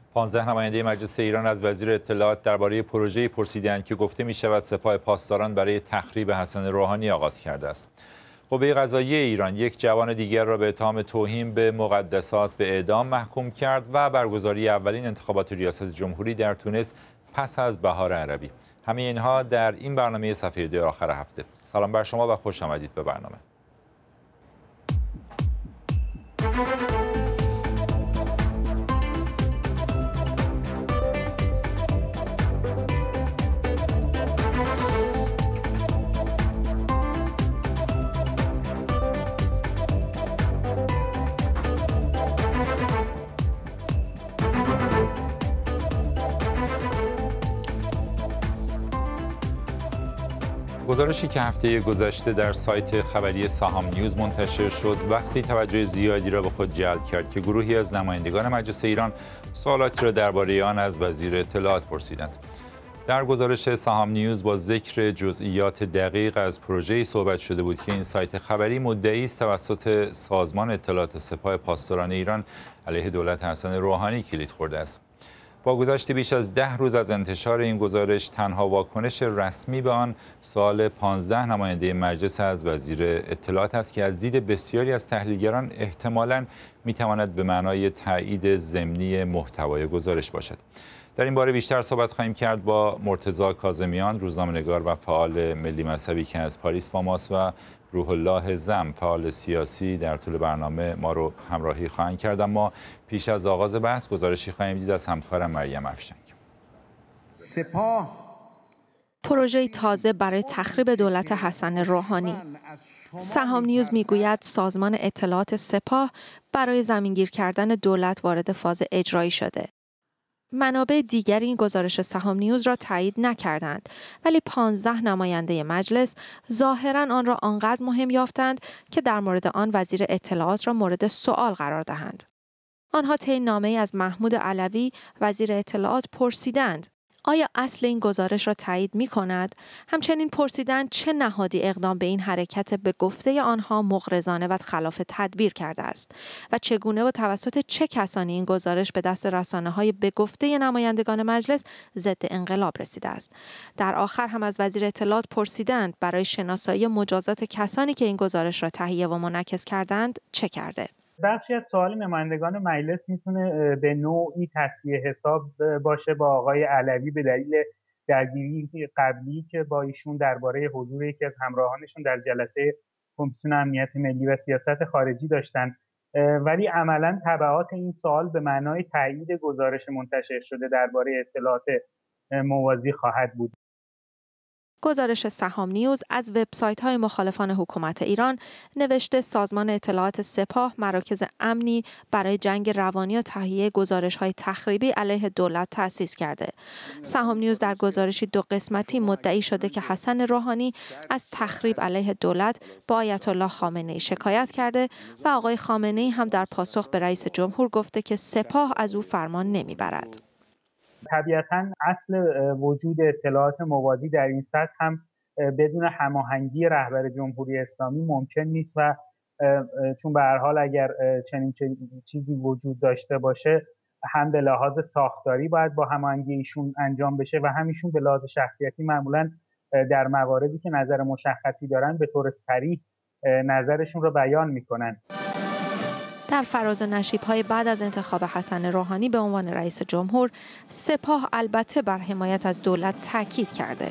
15 نماینده مجلس ایران از وزیر اطلاعات درباره پروژه‌ای پرسیدند که گفته می‌شود سپاه پاسداران برای تخریب حسن روحانی آغاز کرده است. قوه قضاییه ایران یک جوان دیگر را به اتهام توهین به مقدسات به اعدام محکوم کرد و برگزاری اولین انتخابات ریاست جمهوری در تونس پس از بهار عربی. همه اینها در این برنامه صفحه 2 آخر هفته. سلام بر شما و خوش آمدید به برنامه. گزارشی که هفته گذشته در سایت خبری سهام نیوز منتشر شد وقتی توجه زیادی را به خود جلب کرد که گروهی از نمایندگان مجلس ایران سوالاتی را درباره آن از وزیر اطلاعات پرسیدند. در گزارش سهام نیوز با ذکر جزئیات دقیق از پروژه‌ای صحبت شده بود که این سایت خبری مدعی است توسط سازمان اطلاعات سپاه پاسداران ایران علیه دولت حسن روحانی کلید خورده است. با گذشت بیش از 10 روز از انتشار این گزارش، تنها واکنش رسمی به آن سوال 15 نماینده مجلس از وزیر اطلاعات است که از دید بسیاری از تحلیلگران احتمالاً می‌تواند به معنای تایید ضمنی محتوای گزارش باشد. در این باره بیشتر صحبت خواهیم کرد با مرتضی کاظمیان، روزنامه‌نگار و فعال ملی مذهبی که از پاریس با ماست و روح الله زم، فعال سیاسی. در طول برنامه ما رو همراهی خواهند کرد، اما پیش از آغاز بحث گزارشی خواهیم دید از همکارم مریم افشنگ. سپاه پروژه تازه برای تخریب دولت حسن روحانی. سهام نیوز میگوید سازمان اطلاعات سپاه برای زمینگیر کردن دولت وارد فاز اجرایی شده. منابع دیگر این گزارش سهام نیوز را تایید نکردند، ولی 15 نماینده مجلس ظاهراً آن را آنقدر مهم یافتند که در مورد آن وزیر اطلاعات را مورد سؤال قرار دهند. آنها طی نامه‌ای از محمود علوی وزیر اطلاعات پرسیدند آیا اصل این گزارش را تایید می‌کند؟ همچنین پرسیدند چه نهادی اقدام به این حرکت به گفته آنها مغرضانه و خلاف تدبیر کرده است و چگونه و توسط چه کسانی این گزارش به دست رسانه‌های به گفته نمایندگان مجلس ضد انقلاب رسیده است. در آخر هم از وزیر اطلاعات پرسیدند برای شناسایی مجازات کسانی که این گزارش را تهیه و منعکس کردند چه کرده. بخشی از سوال نمایندگان مجلس میتونه به نوعی تسویه حساب باشه با آقای علوی به دلیل درگیری قبلی که با ایشون درباره حضور یکی از همراهانشون در جلسه کمیسیون امنیت ملی و سیاست خارجی داشتن، ولی عملاً تبعات این سوال به معنای تایید گزارش منتشر شده درباره اطلاعات موازی خواهد بود. گزارش سهام نیوز از وبسایت‌های مخالفان حکومت ایران نوشته سازمان اطلاعات سپاه مراکز امنی برای جنگ روانی و تهیه گزارش‌های تخریبی علیه دولت تأسیس کرده. سهام نیوز در گزارشی 2 قسمتی مدعی شده که حسن روحانی از تخریب علیه دولت با آیت الله خامنه‌ای شکایت کرده و آقای خامنه‌ای هم در پاسخ به رئیس جمهور گفته که سپاه از او فرمان نمیبرد. طبیعتاً اصل وجود اطلاعات موازی در این سطح هم بدون هماهنگی رهبر جمهوری اسلامی ممکن نیست و چون به هر حال اگر چنین چیزی وجود داشته باشه هم به لحاظ ساختاری باید با هماهنگی ایشون انجام بشه و همیشون به لحاظ شخصیتی معمولاً در مواردی که نظر مشخصی دارن به طور صریح نظرشون رو بیان میکنن. در فراز و نشیب‌های بعد از انتخاب حسن روحانی به عنوان رئیس جمهور، سپاه البته بر حمایت از دولت تاکید کرده.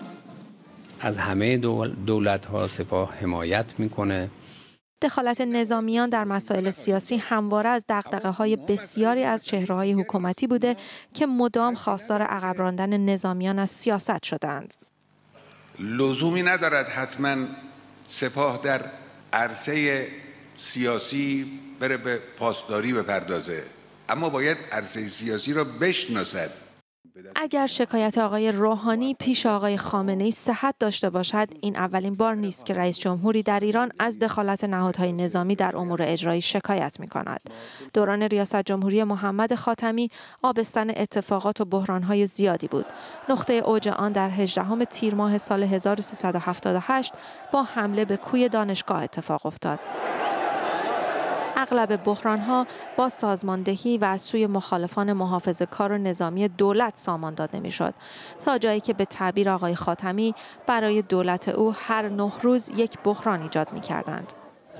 از همه دولت‌ها سپاه حمایت می‌کنه. دخالت نظامیان در مسائل سیاسی همواره از دغدغه‌های بسیاری از چهره‌های حکومتی بوده که مدام خواستار عقب راندن نظامیان از سیاست شدند. لزومی ندارد حتما سپاه در عرصه سیاسی بره به پاسداری بپردازه، اما باید عرصه سیاسی را بشناسد. اگر شکایت آقای روحانی پیش آقای خامنه‌ای صحت داشته باشد، این اولین بار نیست که رئیس جمهوری در ایران از دخالت نهادهای نظامی در امور اجرایی شکایت می‌کند. دوران ریاست جمهوری محمد خاتمی آبستن اتفاقات و بحران‌های زیادی بود. نقطه اوج آن در 18 تیر ماه سال 1378 با حمله به کوی دانشگاه اتفاق افتاد. اغلب بحران‌ها با سازماندهی و از سوی مخالفان محافظه‌کار و نظامی دولت سامان داده می‌شد، تا جایی که به تعبیر آقای خاتمی برای دولت او هر 9 روز یک بحران ایجاد می‌کردند.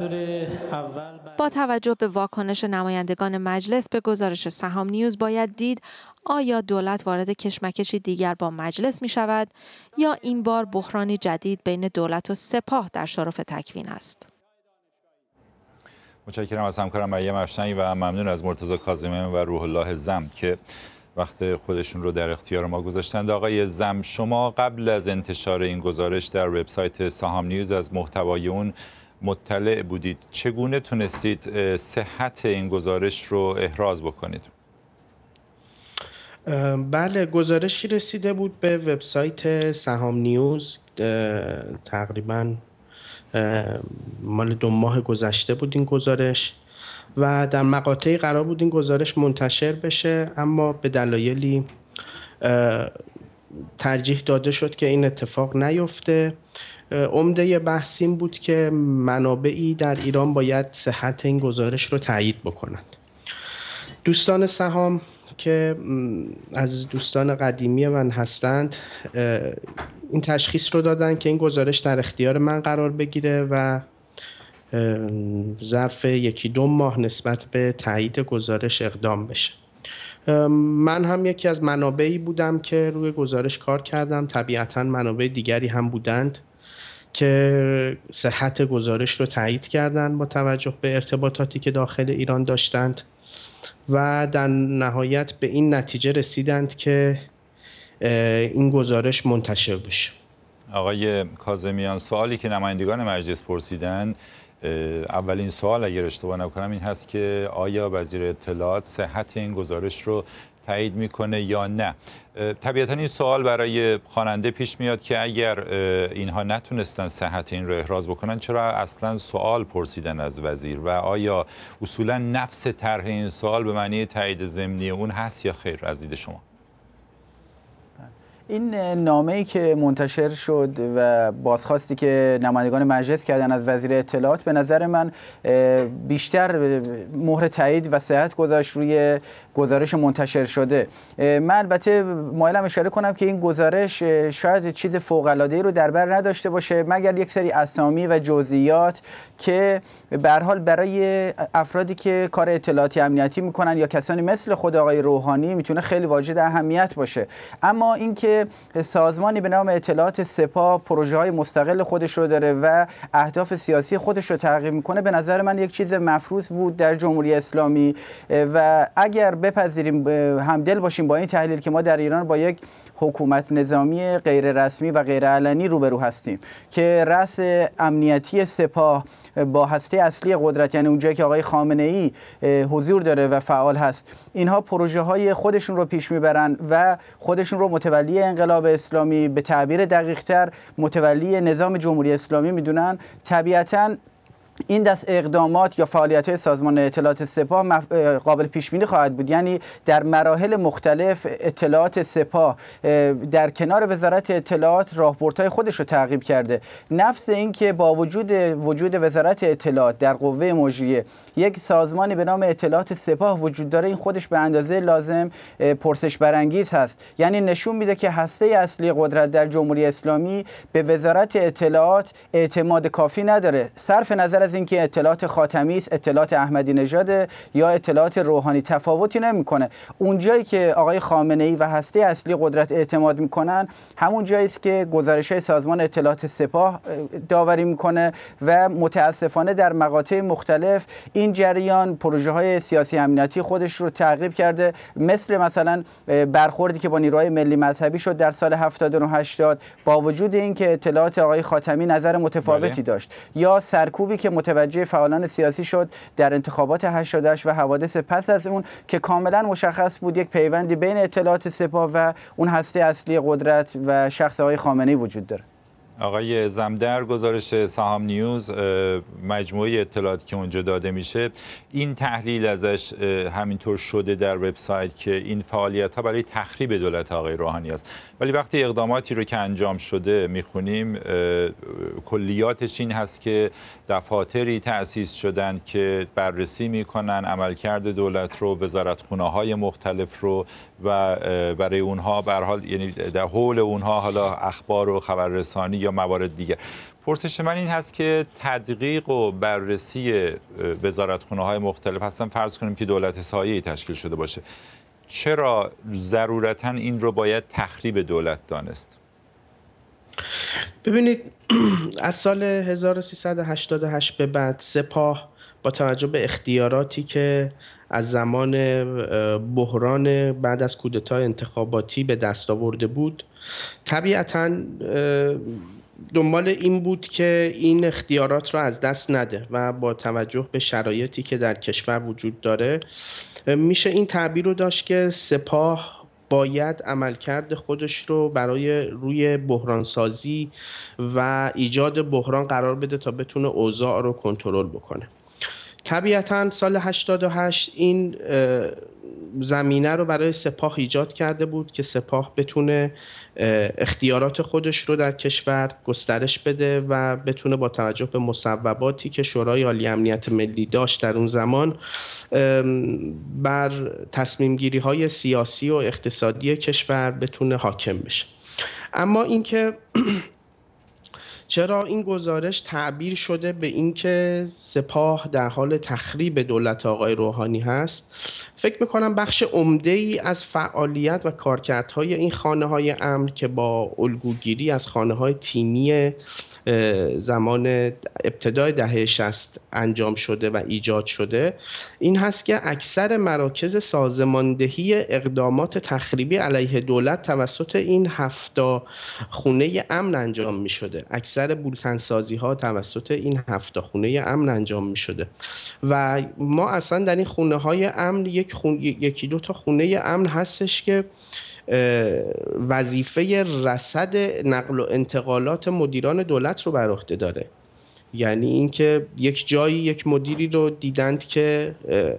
با توجه به واکنش نمایندگان مجلس به گزارش سهام نیوز باید دید آیا دولت وارد کشمکشی دیگر با مجلس می شود یا این بار بحرانی جدید بین دولت و سپاه در شرف تکوین است. متشکرم از همکارم مریم افشنی و ممنون از مرتضی کاظمیان و روح الله زم که وقت خودشون رو در اختیار ما گذاشتند. آقای زم، شما قبل از انتشار این گزارش در وبسایت سهام نیوز از محتوای اون مطلع بودید. چگونه تونستید صحت این گزارش رو احراز بکنید؟ بله، گزارشی رسیده بود به وبسایت سهام نیوز، تقریباً مال 2 ماه گذشته بود این گزارش و در مقاطعی قرار بود این گزارش منتشر بشه، اما به دلایلی ترجیح داده شد که این اتفاق نیفته. عمده بحث این بود که منابعی در ایران باید صحت این گزارش رو تایید بکنند. دوستان سهام که از دوستان قدیمی من هستند این تشخیص رو دادن که این گزارش در اختیار من قرار بگیره و ظرف 1-2 ماه نسبت به تایید گزارش اقدام بشه. من هم یکی از منابعی بودم که روی گزارش کار کردم. طبیعتاً منابع دیگری هم بودند که صحت گزارش رو تایید کردند با توجه به ارتباطاتی که داخل ایران داشتند و در نهایت به این نتیجه رسیدند که این گزارش منتشر بشه. آقای کاظمیان، سوالی که نمایندگان مجلس پرسیدن، اولین سوال اگر اشتباه نکنم این هست که آیا وزیر اطلاعات صحت این گزارش رو تایید میکنه یا نه؟ طبیعتا این سوال برای خواننده پیش میاد که اگر اینها نتونستن صحت این رو احراز بکنن، چرا اصلا سوال پرسیدن از وزیر و آیا اصولا نفس طرح این سوال به معنی تایید ضمنی اون هست یا خیر از دید شما؟ این نامه‌ای که منتشر شد و بازخواستی که نمایندگان مجلس کردن از وزیر اطلاعات به نظر من بیشتر مهر تایید و صحت گذاشت روی گزارش منتشر شده. من البته مایلم اشاره کنم که این گزارش شاید چیز فوق‌العاده‌ای رو در بر نداشته باشه مگر یک سری اسامی و جزئیات که به هر حال برای افرادی که کار اطلاعاتی امنیتی میکنن یا کسانی مثل خود آقای روحانی میتونه خیلی واجد اهمیت باشه. اما اینکه سازمانی به نام اطلاعات سپاه پروژه‌های مستقل خودش رو داره و اهداف سیاسی خودش رو تحقق میکنه، به نظر من یک چیز مفروض بود در جمهوری اسلامی و اگر بپذیریم همدل باشیم با این تحلیل که ما در ایران با یک حکومت نظامی غیر رسمی و غیر علنی روبرو هستیم که رأس امنیتی سپاه با هسته اصلی قدرت، یعنی اونجایی که آقای خامنه‌ای حضور داره و فعال هست، اینها پروژه های خودشون رو پیش میبرن و خودشون رو متولی انقلاب اسلامی، به تعبیر دقیق‌تر متولی نظام جمهوری اسلامی میدونن، طبیعتاً این دست اقدامات یا فعالیت‌های سازمان اطلاعات سپاه قابل پیش بینی خواهد بود. یعنی در مراحل مختلف اطلاعات سپاه در کنار وزارت اطلاعات راهبردهای خودش رو تعقیب کرده. نفس این که با وجود وزارت اطلاعات در قوه مجریه یک سازمانی به نام اطلاعات سپاه وجود داره، این خودش به اندازه لازم پرسش برانگیز هست. یعنی نشون میده که هسته اصلی قدرت در جمهوری اسلامی به وزارت اطلاعات اعتماد کافی نداره. صرف نظر از اینکه اطلاعات خاتمی است، اطلاعات احمدی نژاد یا اطلاعات روحانی، تفاوتی نمیکنه. اون جایی که آقای خامنه‌ای و هسته اصلی قدرت اعتماد میکنن، همون جایی است که گزارش‌های سازمان اطلاعات سپاه داوری میکنه و متاسفانه در مقاطع مختلف این جریان پروژه‌های سیاسی امنیتی خودش رو تعقیب کرده، مثلا برخوردی که با نیروهای ملی مذهبی شد در سال 79-80 با وجود اینکه اطلاعات آقای خاتمی نظر متفاوتی داشت، یا سرکوبی که متوجه فعالان سیاسی شد در انتخابات 88 و حوادث پس از اون که کاملا مشخص بود یک پیوندی بین اطلاعات سپاه و اون هسته اصلی قدرت و شخص آقای خامنه‌ای وجود داره. آقای زمدر، گزارش سهام نیوز، مجموعه اطلاعاتی که اونجا داده میشه، این تحلیل ازش همینطور شده در وبسایت که این فعالیت‌ها برای تخریب دولت آقای روحانی است. ولی وقتی اقداماتی رو که انجام شده میخونیم، کلیاتش این هست که دفاتری تأسیس شدند که بررسی میکنن عملکرد دولت رو، وزارتخونه‌های مختلف رو، و برای اونها به هر حال، یعنی در حول اونها حالا اخبار و خبررسانی یا موارد دیگر. پرسش من این هست که تدقیق و بررسی وزارتخونه‌های مختلف، هستن فرض کنیم که دولت سایه‌ای تشکیل شده باشه، چرا ضرورتاً این رو باید تخریب دولت دانست؟ ببینید، از سال 1388 به بعد سپاه با توجه به اختیاراتی که از زمان بحران بعد از کودتا انتخاباتی به دست آورده بود، طبیعتاً دنبال این بود که این اختیارات را از دست نده و با توجه به شرایطی که در کشور وجود داره، میشه این تعبیر رو داشت که سپاه باید عملکرد خودش رو برای روی بحرانسازی و ایجاد بحران قرار بده تا بتونه اوضاع رو کنترل بکنه. طبیعتاً سال 88 این زمینه رو برای سپاه ایجاد کرده بود که سپاه بتونه اختیارات خودش رو در کشور گسترش بده و بتونه با توجه به مصوباتی که شورای عالی امنیت ملی داشت در اون زمان بر تصمیم گیری های سیاسی و اقتصادی کشور بتونه حاکم بشه. اما اینکه چرا این گزارش تعبیر شده به اینکه سپاه در حال تخریب دولت آقای روحانی هست، فکر میکنم بخش عمده‌ای از فعالیت و کارکردهای این خانه‌های امن که با الگوگیری از خانه‌های تیمی زمان ابتدای دهه 60 انجام شده و ایجاد شده، این هست که اکثر مراکز سازماندهی اقدامات تخریبی علیه دولت توسط این 7 خونه امن انجام می شده. اکثر بولتنسازی ها توسط این 7 خونه امن انجام می شده و ما اصلا در این خونه های امن یکی دو تا خونه امن هستش که وظیفه رصد نقل و انتقالات مدیران دولت رو بر عهده داره. یعنی اینکه یک جایی یک مدیری رو دیدند که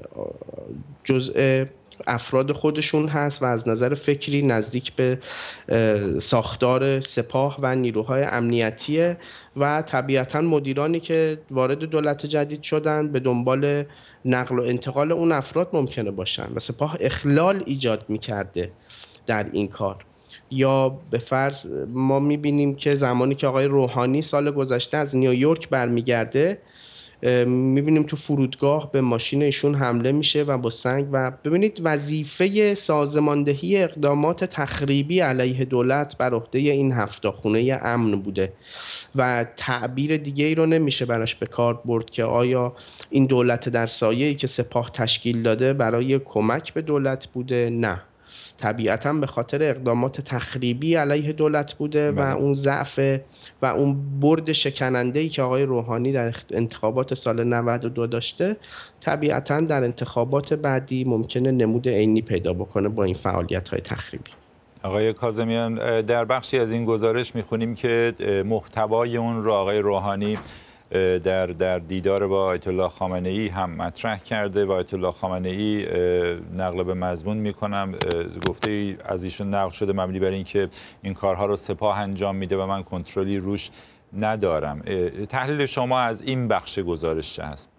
جزء افراد خودشون هست و از نظر فکری نزدیک به ساختار سپاه و نیروهای امنیتیه و طبیعتاً مدیرانی که وارد دولت جدید شدن به دنبال نقل و انتقال اون افراد ممکنه باشن و سپاه اخلال ایجاد می‌کرده در این کار. یا به فرض ما می‌بینیم که زمانی که آقای روحانی سال گذشته از نیویورک برمیگرده، می‌بینیم تو فرودگاه به ماشین ایشون حمله میشه و با سنگ، و ببینید وظیفه سازماندهی اقدامات تخریبی علیه دولت بر عهده این 7 خونه امن بوده و تعبیر دیگه ای رو نمیشه براش به کار برد که آیا این دولت در سایه‌ای که سپاه تشکیل داده برای کمک به دولت بوده. نه، طبیعتاً به خاطر اقدامات تخریبی علیه دولت بوده و اون ضعف و اون برد شکننده‌ای که آقای روحانی در انتخابات سال 92 داشته، طبیعتاً در انتخابات بعدی ممکنه نمود عینی پیدا بکنه با این فعالیت‌های تخریبی. آقای کاظمیان، در بخشی از این گزارش می‌خونیم که محتوای اون رو آقای روحانی در دیدار با آیت الله خامنه‌ای هم مطرح کرده و آیت الله خامنه‌ای نقل به مضمون میکنم گفته از ایشون نقل شده مبنی بر اینکه این کارها رو سپاه انجام میده و من کنترلی روش ندارم. تحلیل شما از این بخش گزارش چه هست؟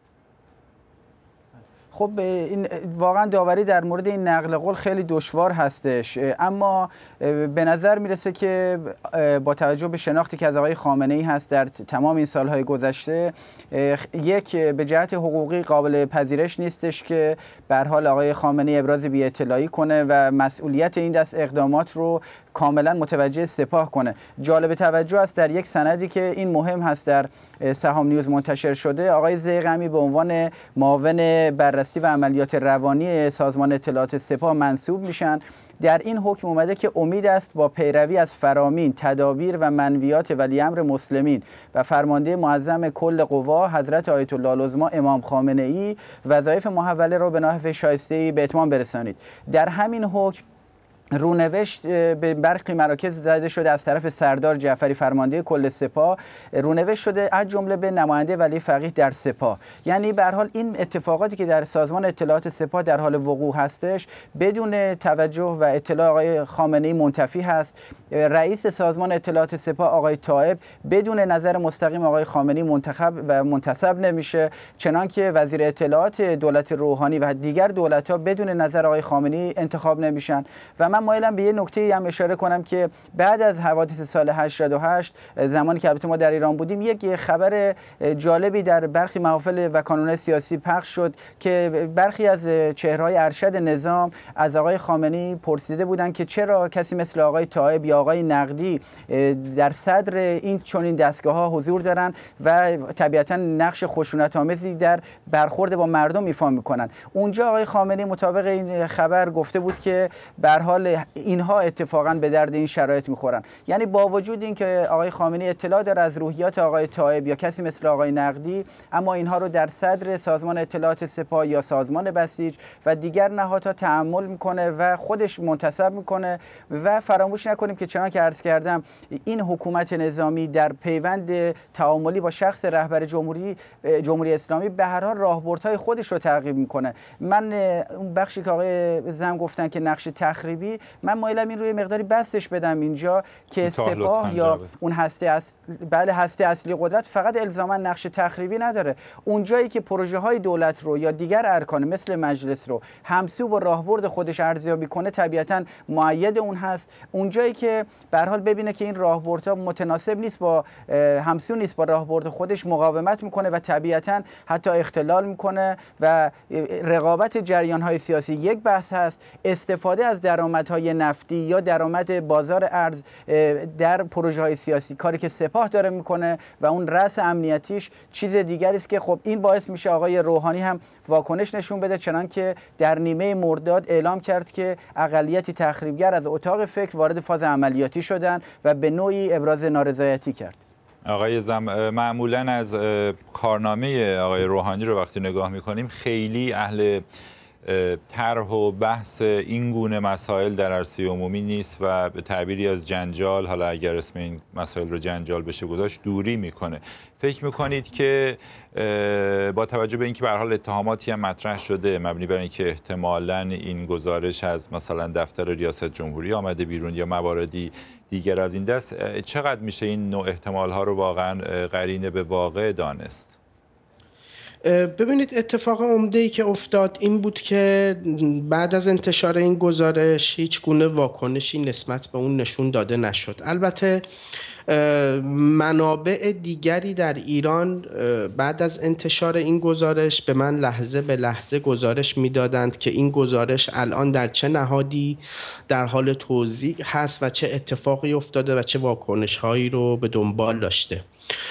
خب این واقعا داوری در مورد این نقل قول خیلی دشوار هستش، اما به نظر میرسه که با توجه به شناختی که از آقای خامنه‌ای هست در تمام این سالهای گذشته، یک به جهت حقوقی قابل پذیرش نیستش که به هر حال آقای خامنه‌ای ابراز بی‌اطلاعی کنه و مسئولیت این دست اقدامات رو کاملا متوجه سپاه کنه. جالب توجه است در یک سندی که این مهم هست در سهام نیوز منتشر شده، آقای ضیغمی به عنوان معاون بررسی و عملیات روانی سازمان اطلاعات سپاه منصوب میشن. در این حکم اومده که امید است با پیروی از فرامین، تدابیر و منویات ولیامر مسلمین و فرمانده معظم کل قوا حضرت آیت الله العظما امام خامنه‌ای وظایف محوله را به نحو شایسته‌ای به اتمام برسانید. در همین حکم رونوشت به برخی مراکز زده شده از طرف سردار جعفری فرمانده کل سپاه، رونوشت شده از جمله به نماینده ولی فقیه در سپاه. یعنی به هر حال این اتفاقاتی که در سازمان اطلاعات سپاه در حال وقوع هستش بدون توجه و اطلاع آقای خامنه‌ای منتفی هست. رئیس سازمان اطلاعات سپاه آقای طائب بدون نظر مستقیم آقای خامنه‌ای منتخب و منتصب نمیشه، چنانکه وزیر اطلاعات دولت روحانی و دیگر دولت‌ها بدون نظر آقای خامنه‌ای انتخاب نمیشن. و من مایلم به یه نکته هم اشاره کنم که بعد از حوادث سال 88 زمانی که البته ما در ایران بودیم، یک خبر جالبی در برخی محافل و کانون‌های سیاسی پخش شد که برخی از چهره‌های ارشد نظام از آقای خامنه‌ای پرسیده بودند که چرا کسی مثل آقای طائب یا آقای نقدی در صدر این چنین دستگاه‌ها حضور دارن و طبیعتاً نقش خشونت‌آمیزی در برخورد با مردم ایفا می‌کنن. اونجا آقای خامنه‌ای مطابق این خبر گفته بود که به هر حال اینها اتفاقاً به درد این شرایط می‌خورن. یعنی با وجود اینکه آقای خامنه‌ای اطلاع داره از روحیات آقای طائب یا کسی مثل آقای نقدی، اما اینها رو در صدر سازمان اطلاعات سپاه یا سازمان بسیج و دیگر نهادها تحمل میکنه و خودش منتصب میکنه. و فراموش نکنیم که چنانکه که عرض کردم این حکومت نظامی در پیوند تعاملی با شخص رهبر جمهوری اسلامی به هر حال راهبردهای خودش رو تعقیب میکنه. من اون بخشی که آقای زم گفتن که نقش تخریبی، من مایلم این روی مقداری بستش بدم اینجا که سپاه یا اون هسته اصلی قدرت فقط الزاما نقش تخریبی نداره. اونجایی که پروژه های دولت رو یا دیگر ارکان مثل مجلس رو همسو با راهبرد خودش ارزیابی کنه طبیعتاً مؤید اون هست. اونجایی که به هر حال ببینه که این راهبردها متناسب نیست با همسو نیست با راهبرد خودش، مقاومت میکنه و طبیعتاً حتی اختلال میکنه. و رقابت جریان های سیاسی یک بحث هست، استفاده از درآمدهای نفتی یا درآمد بازار ارز در پروژه های سیاسی کاری که سپاه داره میکنه و اون رأس امنیتیش چیز دیگری است که خب این باعث میشه آقای روحانی هم واکنش نشون بده، چنانکه در نیمه مرداد اعلام کرد که اقلیتی تخریبگر از اتاق فکر وارد فاز عملیاتی شدن و به نوعی ابراز نارضایتی کرد. آقای زم، معمولا از کارنامه آقای روحانی رو وقتی نگاه میکنیم خیلی اهل طرح و بحث این گونه مسائل در عرصه عمومی نیست و به تعبیری از جنجال، حالا اگر اسم این مسائل رو جنجال بشه گذاشت، دوری میکنه. فکر میکنید که با توجه به اینکه به هر حال اتهاماتی هم مطرح شده مبنی بر اینکه احتمالاً این گزارش از مثلا دفتر ریاست جمهوری آمده بیرون یا مواردی دیگر از این دست، چقدر میشه این نوع احتمال ها رو واقعا قرینه به واقع دانست؟ ببینید، اتفاق عمده‌ای که افتاد این بود که بعد از انتشار این گزارش هیچ گونه واکنشی نسبت به اون نشون داده نشد. البته منابع دیگری در ایران بعد از انتشار این گزارش به من لحظه به لحظه گزارش میدادند که این گزارش الان در چه نهادی در حال توزیع هست و چه اتفاقی افتاده و چه واکنش‌هایی رو به دنبال داشته.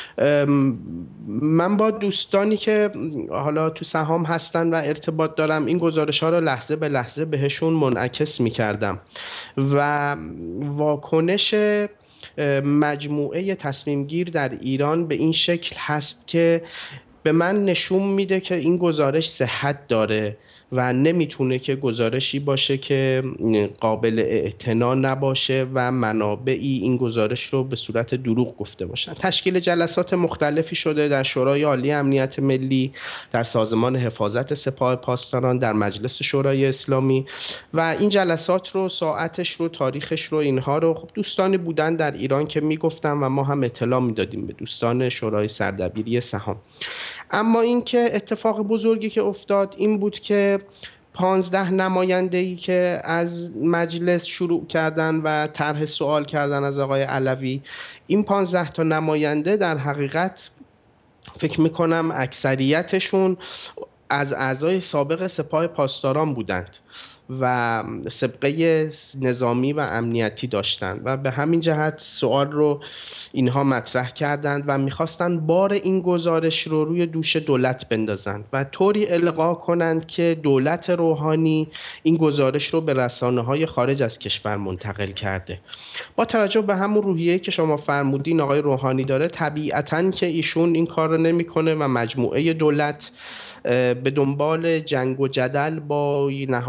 من با دوستانی که حالا تو سهام هستن و ارتباط دارم این گزارش ها رو لحظه به لحظه بهشون منعکس می کردم و واکنش مجموعه تصمیم گیر در ایران به این شکل هست که به من نشون میده که این گزارش صحت داره و نمیتونه که گزارشی باشه که قابل اعتنا نباشه و منابعی این گزارش رو به صورت دروغ گفته باشن. تشکیل جلسات مختلفی شده در شورای عالی امنیت ملی، در سازمان حفاظت سپاه پاسداران، در مجلس شورای اسلامی و این جلسات رو ساعتش رو تاریخش رو اینها رو خب دوستانی بودن در ایران که میگفتن و ما هم اطلاع میدادیم به دوستان شورای سردبیری سهام. اما این که اتفاق بزرگی که افتاد این بود که 15 نماینده‌ای که از مجلس شروع کردن و طرح سوال کردن از آقای علوی، این 15 تا نماینده در حقیقت فکر میکنم اکثریتشون از اعضای سابق سپاه پاسداران بودند و سابقه نظامی و امنیتی داشتند و به همین جهت سوال رو اینها مطرح کردند و میخواستند بار این گزارش رو روی دوش دولت بندازند و طوری القا کنند که دولت روحانی این گزارش رو به رسانه‌های خارج از کشور منتقل کرده. با توجه به همون روحیه‌ای که شما فرمودین آقای روحانی داره، طبیعتاً که ایشون این کار رو نمی‌کنه و مجموعه دولت به دنبال جنگ و جدل با نهاد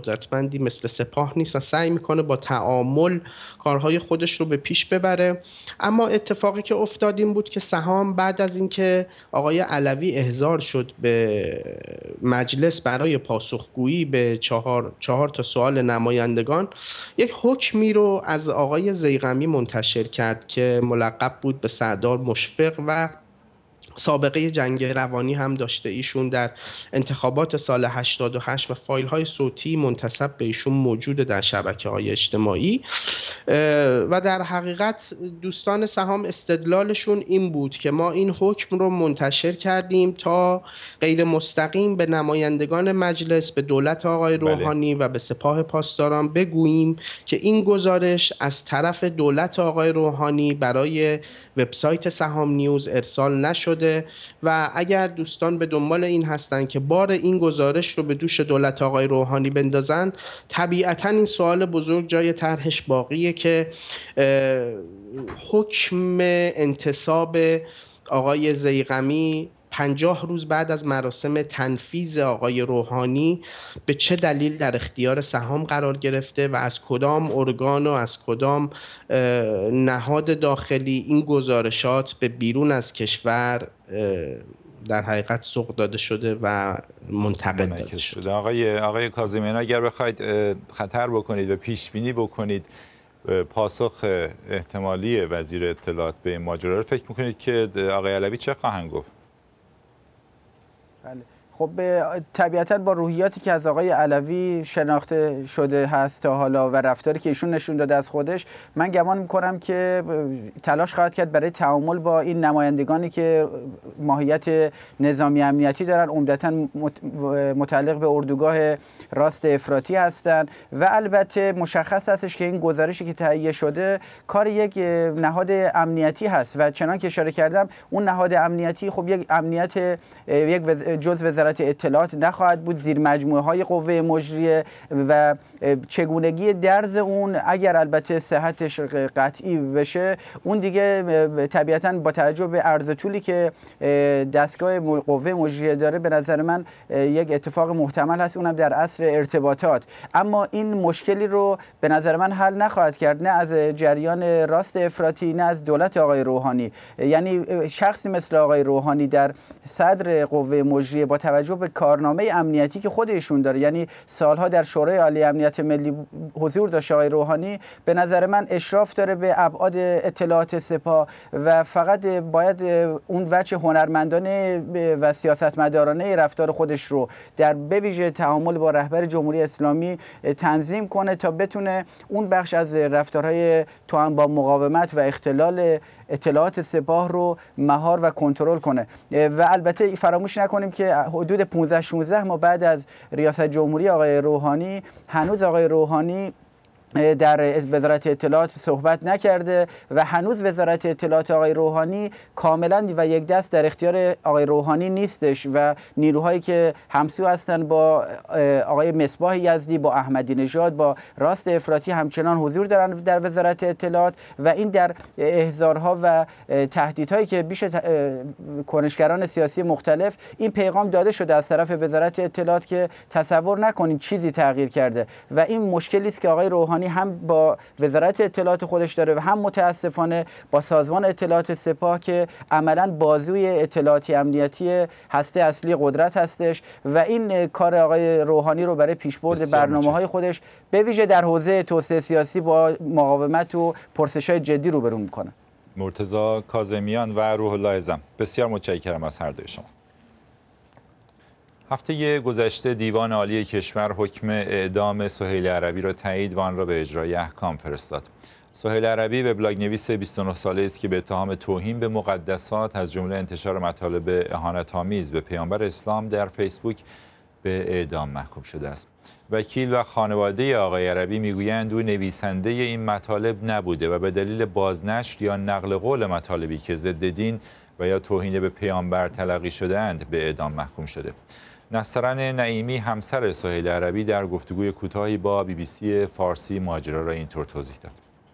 قدرتمندی مثل سپاه نیست و سعی میکنه با تعامل کارهای خودش رو به پیش ببره. اما اتفاقی که افتاد این بود که سهام بعد از اینکه آقای علوی احضار شد به مجلس برای پاسخگویی به چهار تا سوال نمایندگان، یک حکمی رو از آقای ضیغمی منتشر کرد که ملقب بود به سردار مشفق و سابقه جنگ روانی هم داشته ایشون در انتخابات سال 88 و فایل های صوتی منتسب به ایشون موجود در شبکه‌های اجتماعی. و در حقیقت دوستان سهام استدلالشون این بود که ما این حکم رو منتشر کردیم تا غیر مستقیم به نمایندگان مجلس، به دولت آقای روحانی و به سپاه پاسداران بگوییم که این گزارش از طرف دولت آقای روحانی برای وبسایت سهام نیوز ارسال نشده و اگر دوستان به دنبال این هستن که بار این گزارش رو به دوش دولت آقای روحانی بندازن، طبیعتاً این سوال بزرگ جای طرحش باقیه که حکم انتصاب آقای ضیغمی 50 روز بعد از مراسم تنفیذ آقای روحانی به چه دلیل در اختیار سهام قرار گرفته و از کدام ارگان و از کدام نهاد داخلی این گزارشات به بیرون از کشور در حقیقت سوق داده شده و منتقل داده شده. آقای کاظمیان، اگر بخواید خطر بکنید و پیش بینی بکنید پاسخ احتمالی وزیر اطلاعات به این ماجرا رو، فکر میکنید که آقای علوی چه خواهند گفت؟ بله. خب طبیعتاً با روحیاتی که از آقای علوی شناخته شده هست تا حالا و رفتاری که ایشون نشون داده از خودش، من گمان میکنم که تلاش خواهد کرد برای تعامل با این نمایندگانی که ماهیت نظامی امنیتی دارن، عمدتاً متعلق به اردوگاه راست افراطی هستند و البته مشخص هستش که این گزارشی که تهیه شده کار یک نهاد امنیتی هست و چنان که اشاره کردم اون نهاد امنیتی خب یک امنیت یک جزء وزارت اطلاعات نخواهد بود، زیر مجموعه های قوه مجریه و چگونگی درز اون اگر البته صحتش قطعی بشه، اون دیگه طبیعتاً با توجه به عرض طولی که دستگاه قوه مجریه داره به نظر من یک اتفاق محتمل هست، اونم در عصر ارتباطات. اما این مشکلی رو به نظر من حل نخواهد کرد، نه از جریان راست افراطی نه از دولت آقای روحانی. یعنی شخصی مثل آقای روحانی در صدر قوه مجریه با توجه به کارنامه امنیتی که خودشون داره، یعنی سالها در شورای عالی امنیت ملی حضور داشته آقای روحانی، به نظر من اشراف داره به ابعاد اطلاعات سپاه و فقط باید اون وجه هنرمندانه و سیاستمدارانه رفتار خودش رو در بویژه تعامل با رهبر جمهوری اسلامی تنظیم کنه تا بتونه اون بخش از رفتارهای توأم با مقاومت و اختلال اطلاعات سپاه رو مهار و کنترل کنه. و البته فراموش نکنیم که حدود 15-16 ماه بعد از ریاست جمهوری آقای روحانی هنوز آقای روحانی در وزارت اطلاعات صحبت نکرده و هنوز وزارت اطلاعات آقای روحانی کاملا و یک دست در اختیار آقای روحانی نیستش و نیروهایی که همسو هستن با آقای مصباح یزدی، با احمدی نژاد، با راست افراطی همچنان حضور دارن در وزارت اطلاعات و این در احضارها و تهدیدهایی که بیش کنشگران سیاسی مختلف این پیغام داده شده از طرف وزارت اطلاعات که تصور نکنید چیزی تغییر کرده و این مشکلی است که آقای روحانی هم با وزارت اطلاعات خودش داره و هم متاسفانه با سازمان اطلاعات سپاه که عملاً بازوی اطلاعاتی امنیتی هسته اصلی قدرت هستش و این کار آقای روحانی رو برای پیشبرد برنامه‌های خودش به ویژه در حوزه توسعه سیاسی با مقاومت و پرسش‌های جدی روبرو می‌کنه. مرتضی کاظمیان و روح الله اعظم، بسیار متشکرم از هر دوی شما. هفته گذشته دیوان عالی کشور حکم اعدام سهیل عربی را تایید و آن را به اجرای احکام فرستاد. سهیل عربی وبلاگ‌نویس 29 ساله است که به اتهام توهین به مقدسات از جمله انتشار مطالب اهانت‌آمیز به پیامبر اسلام در فیسبوک به اعدام محکوم شده است. وکیل و خانواده آقای عربی میگویند او نویسنده این مطالب نبوده و به دلیل بازنشر یا نقل قول مطالبی که ضد دین و یا توهین به پیامبر تلقی شده‌اند به اعدام محکوم شده. نصرن نعیمی همسر سهیل عربی در گفتگوی کوتاهی با BBC فارسی ماجرا را اینطور توضیح داد.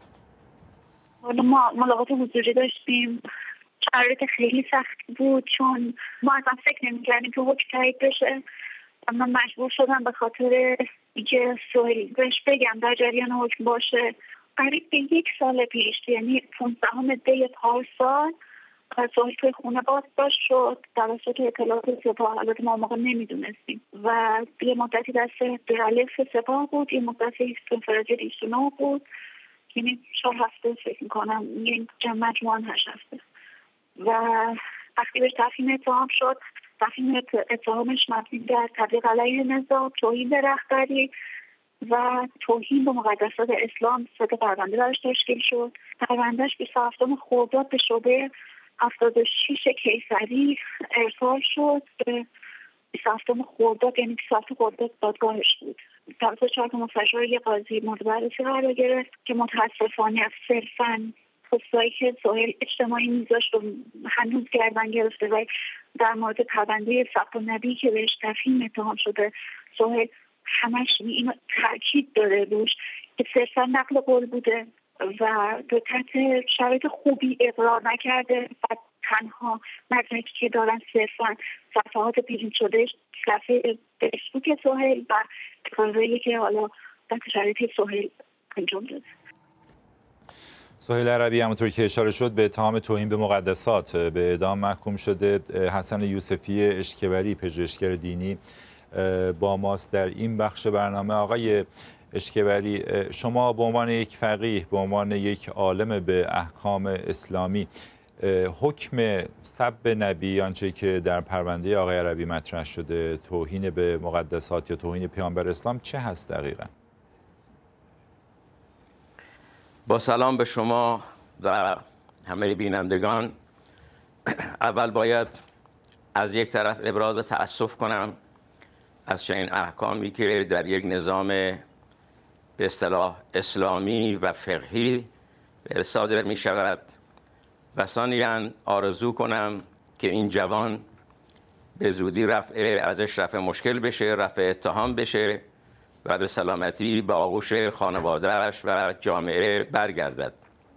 ما ملاقات حضوری داشتیم، شرایط خیلی سخت بود چون ما اصلا فکر نمی‌کردیم که حکم تایید بشه. من مجبور شدم به خاطر دیگه سهیل بهش بگم در جریان حکم باشه. قریب به 1 سال پیش، یعنی 15 دی پارسال، سهیل توی خونه بازداشت شد توسط اطلاعات سپاه. البته ما موقع نمیدونستیم و یه مدتی دست برالف سپاه بود، یه مدتی فرازی 29 بود، یعنی 4 هفته فکر میکنم، یعنی مجموعاً 8 هفته. و وقتی بهش تفهیم اتهام شد، تفهیم اتهامش مبنی در تبلیغ علیه نظام، توهین به رهبری و توهین به مقدسات اسلام 3 پرونده براش تشکیل شد. پروندهش 27 خرداد به شعبه 76 کیسری ارسال شد. به 27 خرداد، یعنی 27 خرداد دادگاهش بود. توسط 4 مستشار یه قاضی مورد بررسی قرار گرفت که متاسفانه صرفاً خصوصایی که سهیل اجتماعی میذاشت و هنوز گردن گرفته و در مورد پرونده سب النبی که بهش تفهیم اتهام شده، سهیل همش اینو تاکید داره روش که صرفا نقل قول بوده و به تحت شرایط خوبی اقرار نکرده و تنها مدرکی که دارن صرفا صفحات پرینت شده صفحه فیسبوک سهیل و اقراری که حالا تحت شرایط سهیل انجام داده. سهیل عربی همونطور که اشاره شد به اتهام توهین به مقدسات به اعدام محکوم شده. حسن یوسفی اشکبری، پژوهشگر دینی، با ماست در این بخش برنامه. آقای اشکبری، شما به عنوان یک فقیه، به عنوان یک عالم به احکام اسلامی، حکم سب نبی، آنچه که در پرونده آقای عربی مطرح شده، توهین به مقدسات یا توهین پیامبر اسلام، چه هست دقیقاً؟ با سلام به شما و همه بینندگان. اول باید از یک طرف ابراز تأسف کنم از چنین احکامی که در یک نظام به اصطلاح اسلامی و فقهی صادر می شود و ثانیاً آرزو کنم که این جوان به زودی ازش رفع مشکل بشه، رفع اتهام بشه و به سلامتی به آغوش خانواده‌اش و جامعه برگردد.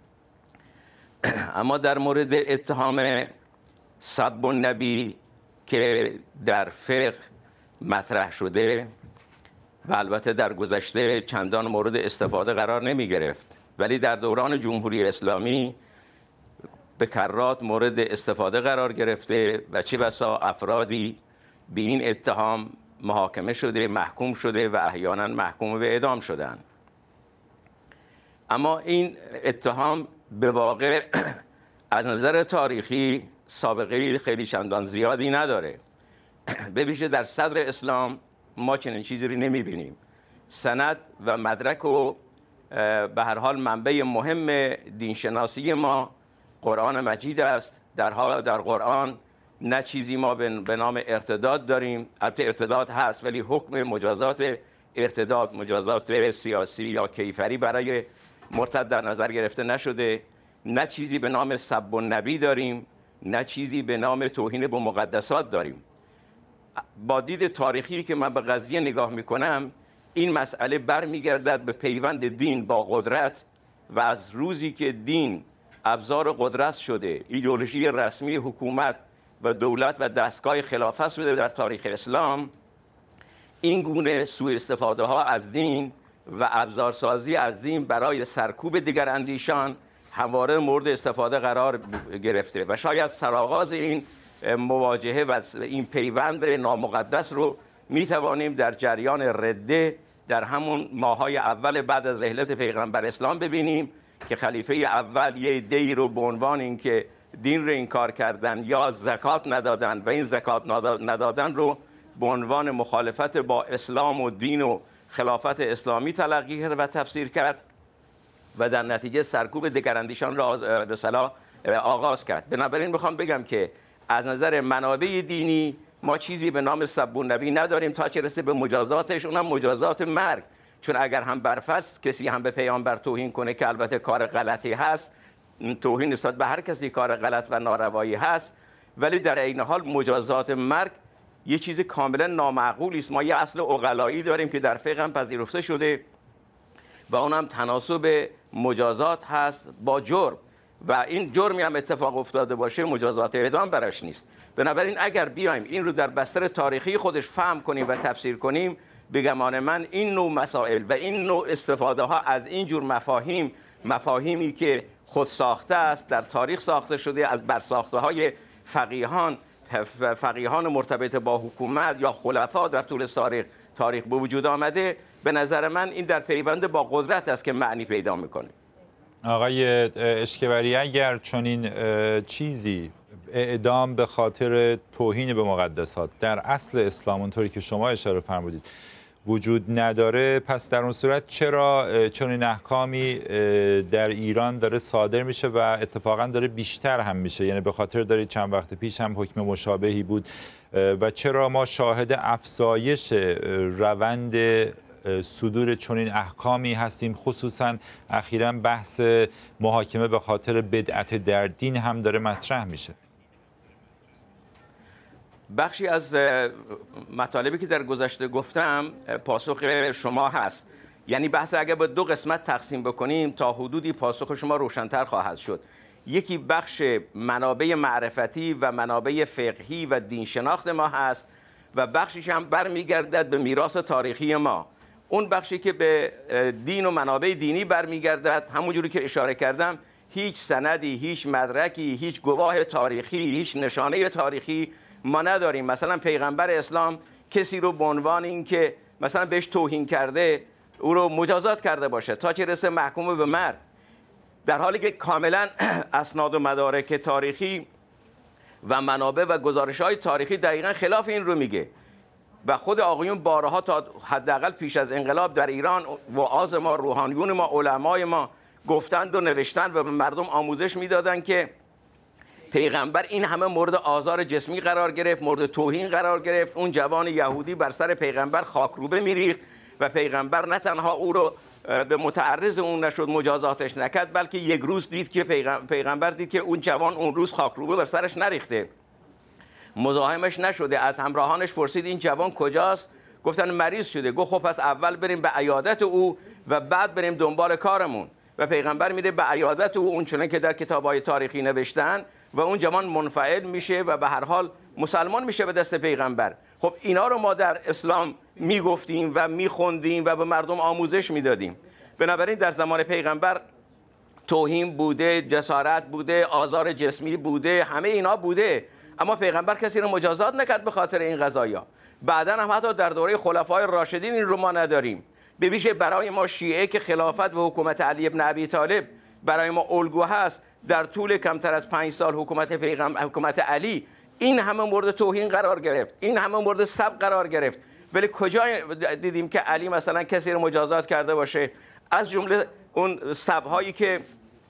اما در مورد اتهام سب النبی که در فقه مطرح شده و البته در گذشته چندان مورد استفاده قرار نمی گرفت، ولی در دوران جمهوری اسلامی به کرات مورد استفاده قرار گرفته و چه بسا افرادی به این اتهام محاکمه شده، محکوم شده و احیانا محکوم به اعدام شدن. اما این اتهام به واقع از نظر تاریخی سابقه خیلی چندان زیادی نداره. به ویژه در صدر اسلام ما چنین چیزی رو نمی‌بینیم. سند و مدرک و به هر حال منبع مهم دینشناسی ما قرآن مجید است. در حال در قرآن نه چیزی ما به نام ارتداد داریم، البته ارتداد هست ولی حکم مجازات ارتداد، مجازات سیاسی یا کیفری برای مرتد در نظر گرفته نشده. نه چیزی به نام سب النبی داریم، نه چیزی به نام توهین به مقدسات داریم. با دید تاریخی که من به قضیه نگاه میکنم، این مسئله برمیگردد به پیوند دین با قدرت و از روزی که دین ابزار قدرت شده، ایدئولوژی رسمی حکومت و دولت و دستگاه خلافت شده در تاریخ اسلام، این گونه سوء استفاده ها از دین و ابزارسازی از دین برای سرکوب دیگر اندیشان همواره مورد استفاده قرار گرفته و شاید سرآغاز این مواجهه و این پیوند نامقدس رو می توانیم در جریان رده در همون ماهای اول بعد از رحلت پیغمبر اسلام ببینیم که خلیفه اول یه دی رو به عنوان اینکه دین رو انکار کردن یا زکات ندادن و این زکات ندادن رو به عنوان مخالفت با اسلام و دین و خلافت اسلامی تلقی کرد و تفسیر کرد و در نتیجه سرکوب دگراندیشان را به اصطلاح آغاز کرد. بنابراین میخوام بگم که از نظر منابع دینی ما چیزی به نام سب النبی نداریم تا چه رسه به مجازاتش، اونم مجازات مرگ. چون اگر هم برفست کسی هم به پیامبر توهین کنه که البته کار غلطی هست، توهین نسبت به هر کسی کار غلط و ناروایی هست، ولی در عین حال مجازات مرگ یه چیز کاملا نامعقولی است. ما یه اصل عقلایی داریم که در فقه هم پذیرفته شده و اونم تناسب مجازات هست با جرم و این جرمی هم اتفاق افتاده باشه مجازات اعدام براش نیست. بنابراین اگر بیایم این رو در بستر تاریخی خودش فهم کنیم و تفسیر کنیم، به گمان من این نوع مسائل و این نوع استفاده ها از این جور مفاهیمی که خود ساخته است، در تاریخ ساخته شده از برساخته های فقیهان مرتبط با حکومت یا خلفا در طول تاریخ به وجود آمده، به نظر من این در پیوند با قدرت است که معنی پیدا میکنه. آقای اشکبری، اگر چنین چیزی اعدام به خاطر توهین به مقدسات در اصل اسلام اونطوری که شما اشاره فرمودید وجود نداره، پس در اون صورت چرا چنین احکامی در ایران داره صادر میشه و اتفاقا داره بیشتر هم میشه؟ یعنی به خاطر دارید چند وقت پیش هم حکم مشابهی بود و چرا ما شاهد افزایش روند صدور چنین احکامی هستیم؟ خصوصا اخیراً بحث محاکمه به خاطر بدعت در دین هم داره مطرح میشه. بخشی از مطالبی که در گذشته گفتم پاسخ شما هست. یعنی بحث اگر به دو قسمت تقسیم بکنیم تا حدودی پاسخ شما روشن‌تر خواهد شد. یکی بخش منابع معرفتی و منابع فقهی و دین شناخت ما هست و بخشیش هم برمیگردد به میراث تاریخی ما. اون بخشی که به دین و منابع دینی برمیگردد، همونجوری که اشاره کردم، هیچ سندی، هیچ مدرکی، هیچ گواه تاریخی، هیچ نشانه تاریخی ما نداریم. مثلا پیغمبر اسلام کسی رو به عنوان این که مثلا بهش توهین کرده او رو مجازات کرده باشه تا چه رسه محکوم به مرگ، در حالی که کاملا اسناد و مدارک تاریخی و منابع و گزارش‌های تاریخی دقیقاً خلاف این رو میگه. و خود آقایون بارها تا حداقل پیش از انقلاب در ایران وعاظ ما، روحانیون ما، علمای ما گفتند و نوشتند و به مردم آموزش میدادند که پیغمبر این همه مورد آزار جسمی قرار گرفت، مورد توهین قرار گرفت. اون جوان یهودی بر سر پیغمبر خاکروبه میریخت و پیغمبر نه تنها او رو به متعرض اون نشد، مجازاتش نکرد، بلکه یک روز دید که پیغمبر دید که اون جوان اون روز خاکروبه بر سرش نریخته، مزاحمش نشده. از همراهانش پرسید این جوان کجاست؟ گفتن مریض شده. گفت خب پس اول بریم به عیادت او و بعد بریم دنبال کارمون. و پیغمبر میره به عیادت او، اونچنان که در کتاب‌های تاریخی نوشتن، و اون جوان منفعل میشه و به هر حال مسلمان میشه به دست پیغمبر. خب اینا رو ما در اسلام میگفتیم و میخوندیم و به مردم آموزش میدادیم. بنابراین در زمان پیغمبر توهین بوده، جسارت بوده، آزار جسمی بوده، همه اینا بوده، اما پیغمبر کسی رو مجازات نکرد به خاطر این قضایا. بعداً هم حتی در دوره خلفای راشدین این رو ما نداریم. به ویژه برای ما شیعه که خلافت و حکومت علی ابن ابی طالب برای ما الگو هست، در طول کمتر از 5 سال حکومت علی این همه مورد توهین قرار گرفت، این همه مورد سب قرار گرفت. ولی کجا دیدیم که علی مثلا کسی رو مجازات کرده باشه؟ از جمله اون سب‌هایی که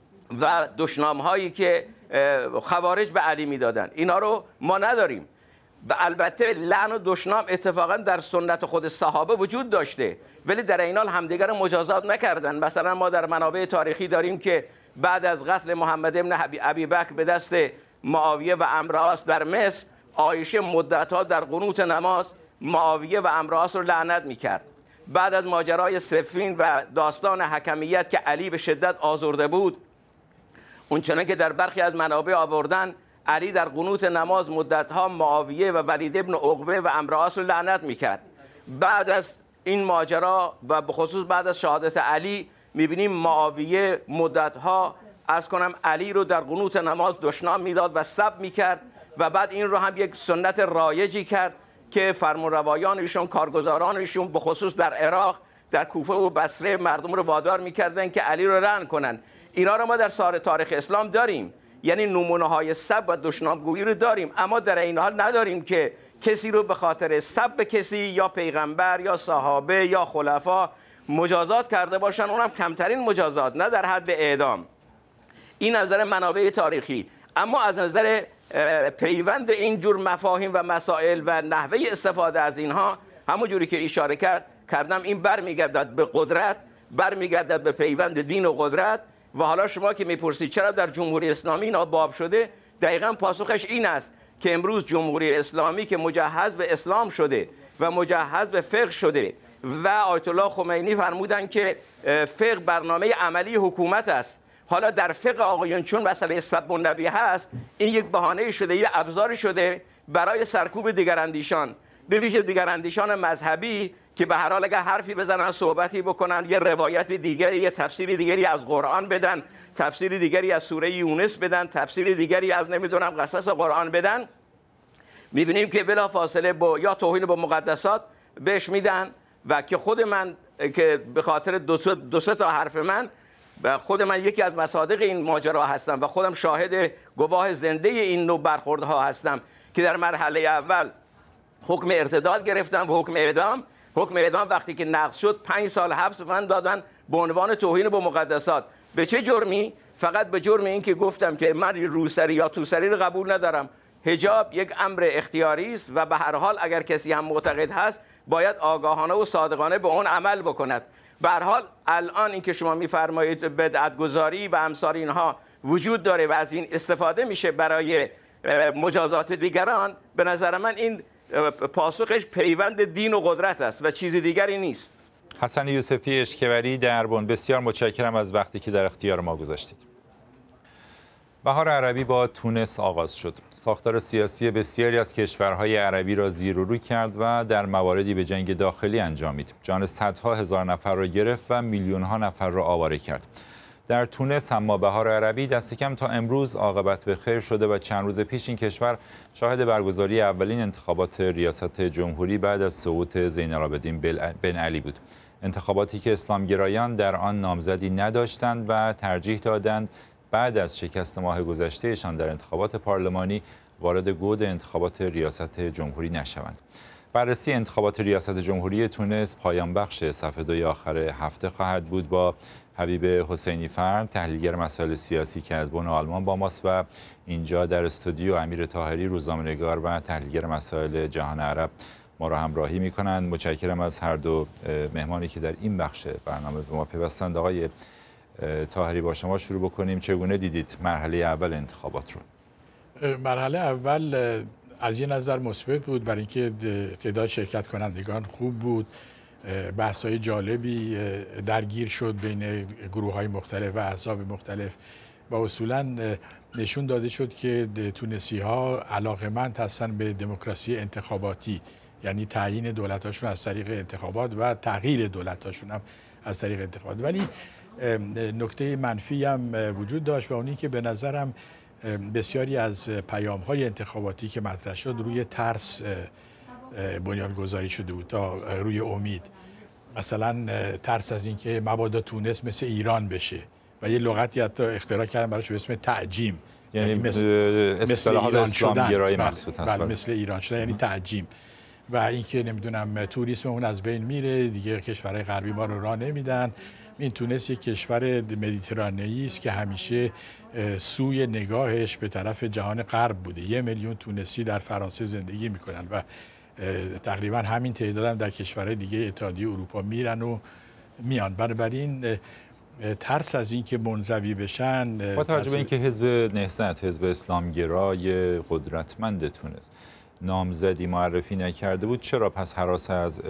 و دشنام‌هایی که خوارج به علی میدادن، اینا رو ما نداریم. و البته لعن و دشنام اتفاقا در سنت خود صحابه وجود داشته، ولی در این حال همدیگر رو مجازات نکردن. مثلا ما در منابع تاریخی داریم که بعد از قتل محمد ابن ابی بکر به دست معاویه و عمرو در مصر، عایشه مدت‌ها در قنوت نماز معاویه و عمرو رو لعنت میکرد. بعد از ماجرای صفین و داستان حکمیت که علی به شدت آزرده بود، اونچنان که در برخی از منابع آوردن، علی در قنوت نماز مدت‌ها معاویه و ولید ابن عقبه و عمرو رو لعنت میکرد. بعد از این ماجرا و به خصوص بعد از شهادت علی میبینیم معاویه مدت‌ها علی رو در قنوت نماز دشنام میداد و سب میکرد و بعد این رو هم یک سنت رایجی کرد که فرمانروایان ایشون، کارگزاران ایشون به خصوص در عراق، در کوفه و بصره مردم رو وادار میکردن که علی رو رعن کنن. اینا رو ما در تاریخ اسلام داریم، یعنی نمونه های سب و دشنامگویی رو داریم، اما در این حال نداریم که کسی رو به خاطر سب کسی یا پیغمبر یا صحابه یا خلفا مجازات کرده باشن، اونم کمترین مجازات، نه در حد اعدام. این نظر منابع تاریخی. اما از نظر پیوند این جور مفاهیم و مسائل و نحوه استفاده از اینها، همون جوری که اشاره کردم، این برمیگردد به قدرت، برمیگردد به پیوند دین و قدرت. و حالا شما که میپرسید چرا در جمهوری اسلامی اینا باب شده، دقیقاً پاسخش این است که امروز جمهوری اسلامی که مجهز به اسلام شده و مجهز به فقه شده و آیت الله خمینی فرمودن که فقه برنامه عملی حکومت است. حالا در فقه آقایون چون مسئله سب النبی هست، این یک بهانه شده، یک ابزاری شده برای سرکوب دیگراندیشان، به ویژه دیگراندیشان مذهبی که به هر حال اگر حرفی بزنن، صحبتی بکنن، یه روایت دیگری، یه تفسیر دیگری از قرآن بدن، تفسیر دیگری از سوره یونس بدن، تفسیر دیگری از نمیدونم قصص قرآن بدن، میبینیم که بلافاصله با یا توهین به مقدسات بهش میدن. و که خود من که به خاطر دو سه تا حرف من و خود من یکی از مصادیق این ماجرا هستم و خودم شاهد گواه زنده این نوع برخوردها هستم که در مرحله اول حکم ارتداد گرفتم و حکم اعدام وقتی که نقض شد 5 سال حبس من دادن به عنوان توهین به مقدسات. به چه جرمی؟ فقط به جرم این که گفتم که من روسری یا توسری رو قبول ندارم. حجاب یک امر اختیاری است و به هر حال اگر کسی هم معتقد هست باید آگاهانه و صادقانه به اون عمل بکند. به هر حال الان این که شما میفرمایید بدعت‌گذاری و امثال اینها وجود داره و از این استفاده میشه برای مجازات دیگران، به نظر من این پاسخش پیوند دین و قدرت است و چیز دیگری نیست. حسن یوسفی اشکوری دربن، بسیار متشکرم از وقتی که در اختیار ما گذاشتید. بهار عربی با تونس آغاز شد. ساختار سیاسی بسیاری از کشورهای عربی را زیر و رو کرد و در مواردی به جنگ داخلی انجامید. جان صدها هزار نفر را گرفت و میلیون‌ها نفر را آواره کرد. در تونس اما بهار عربی دست کم تا امروز عاقبت به خیر شده و چند روز پیش این کشور شاهد برگزاری اولین انتخابات ریاست جمهوری بعد از سقوط زین العابدین بن علی بود. انتخاباتی که اسلامگرایان در آن نامزدی نداشتند و ترجیح دادند بعد از شکست ماه گذشتهشان در انتخابات پارلمانی وارد گود انتخابات ریاست جمهوری نشوند. بررسی انتخابات ریاست جمهوری تونس پایان بخش صفحه 2 آخر هفته خواهد بود با حبیب حسینی فرد، تحلیلگر مسائل سیاسی که از بن آلمان با ماست و اینجا در استودیو امیر طاهری، روزنامه‌نگار و تحلیلگر مسائل جهان عرب ما را همراهی می‌کنند. متشکرم از هر دو مهمانی که در این بخش برنامه به ما پیوستند. آقای طاهری با شما شروع بکنیم. چگونه دیدید مرحله اول انتخابات رو؟ مرحله اول از یه نظر مثبت بود، برای اینکه تعداد شرکت کنندگان خوب بود، بحث‌های جالبی درگیر شد بین گروه‌های مختلف و احزاب مختلف و اصولاً نشون داده شد که تونسی‌ها علاقه‌مند هستن به دموکراسی انتخاباتی، یعنی تعیین دولت‌هاشون از طریق انتخابات و تغییر دولت‌هاشون هم از طریق انتخابات. ولی نکته منفی هم وجود داشت و اونی که به نظرم بسیاری از پیام‌های انتخاباتی که مطرح شد روی ترس بنیانگذاری شده بود تا روی امید. مثلا ترس از اینکه مبادا تونس مثل ایران بشه و یه لغتی حتی اختراع کردن براش به اسم تعجیم، یعنی مثل ایران شدن. بله، مثل ایران شدن یعنی تعجیم. و اینکه نمیدونم توریسم اون از بین میره دیگه، کشورهای غربی ما رو راه نمیدن. این تونس یک کشور مدیترانه‌ای است که همیشه سوی نگاهش به طرف جهان غرب بوده. 1 میلیون تونسی در فرانسه زندگی میکنن و تقریبا همین تعداد هم در کشورهای دیگه اتحادیه اروپا میرن و میان. بنابراین ترس از این که منزوی بشن، با توجه به اینکه حزب نهضت، حزب اسلامگرای قدرتمند تونس نامزدی معرفی نکرده بود، چرا پس هراس از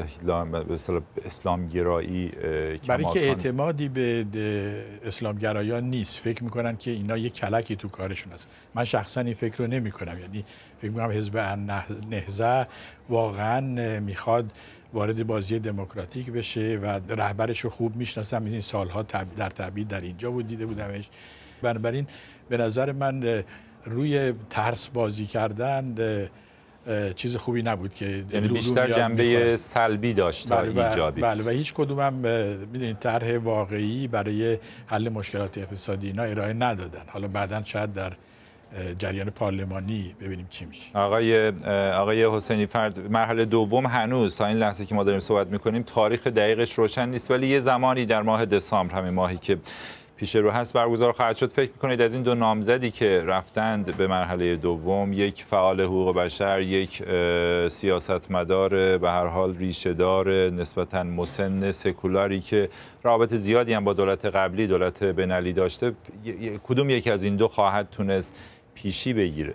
اسلامگرایی برای که اعتمادی به اسلامگرایان نیست. فکر میکنن که اینا یک کلکی تو کارشون هست. من شخصا این فکر رو نمی کنم. یعنی فکر میکنم حزب نهضت واقعا میخواد وارد بازی دموکراتیک بشه و رهبرش رو خوب میشناسم. این سالها در تبعید در اینجا بود، دیده بودمش. بنابراین به نظر من روی ترس بازی کردن چیز خوبی نبود که یعنی بیشتر جنبه سلبی داشت تا ایجابی. بله، و هیچ کدوم هم میدونید طرح واقعی برای حل مشکلات اقتصادی اینا ارائه ندادن. حالا بعداً شاید در جریان پارلمانی ببینیم چی میشه. آقای حسینی فرد، مرحله دوم هنوز تا این لحظه که ما داریم صحبت میکنیم تاریخ دقیقش روشن نیست، ولی یه زمانی در ماه دسامبر، همین ماهی که پیش رو هست، برگزار خواهد شد. فکر میکنید از این دو نامزدی که رفتند به مرحله دوم، یک فعال حقوق بشر، یک سیاستمدار به هر حال ریشه‌دار نسبتاً مسن سکولاری که رابطه زیادی هم با دولت قبلی، دولت بن علی داشته، کدوم یکی از این دو خواهد تونست پیشی بگیره؟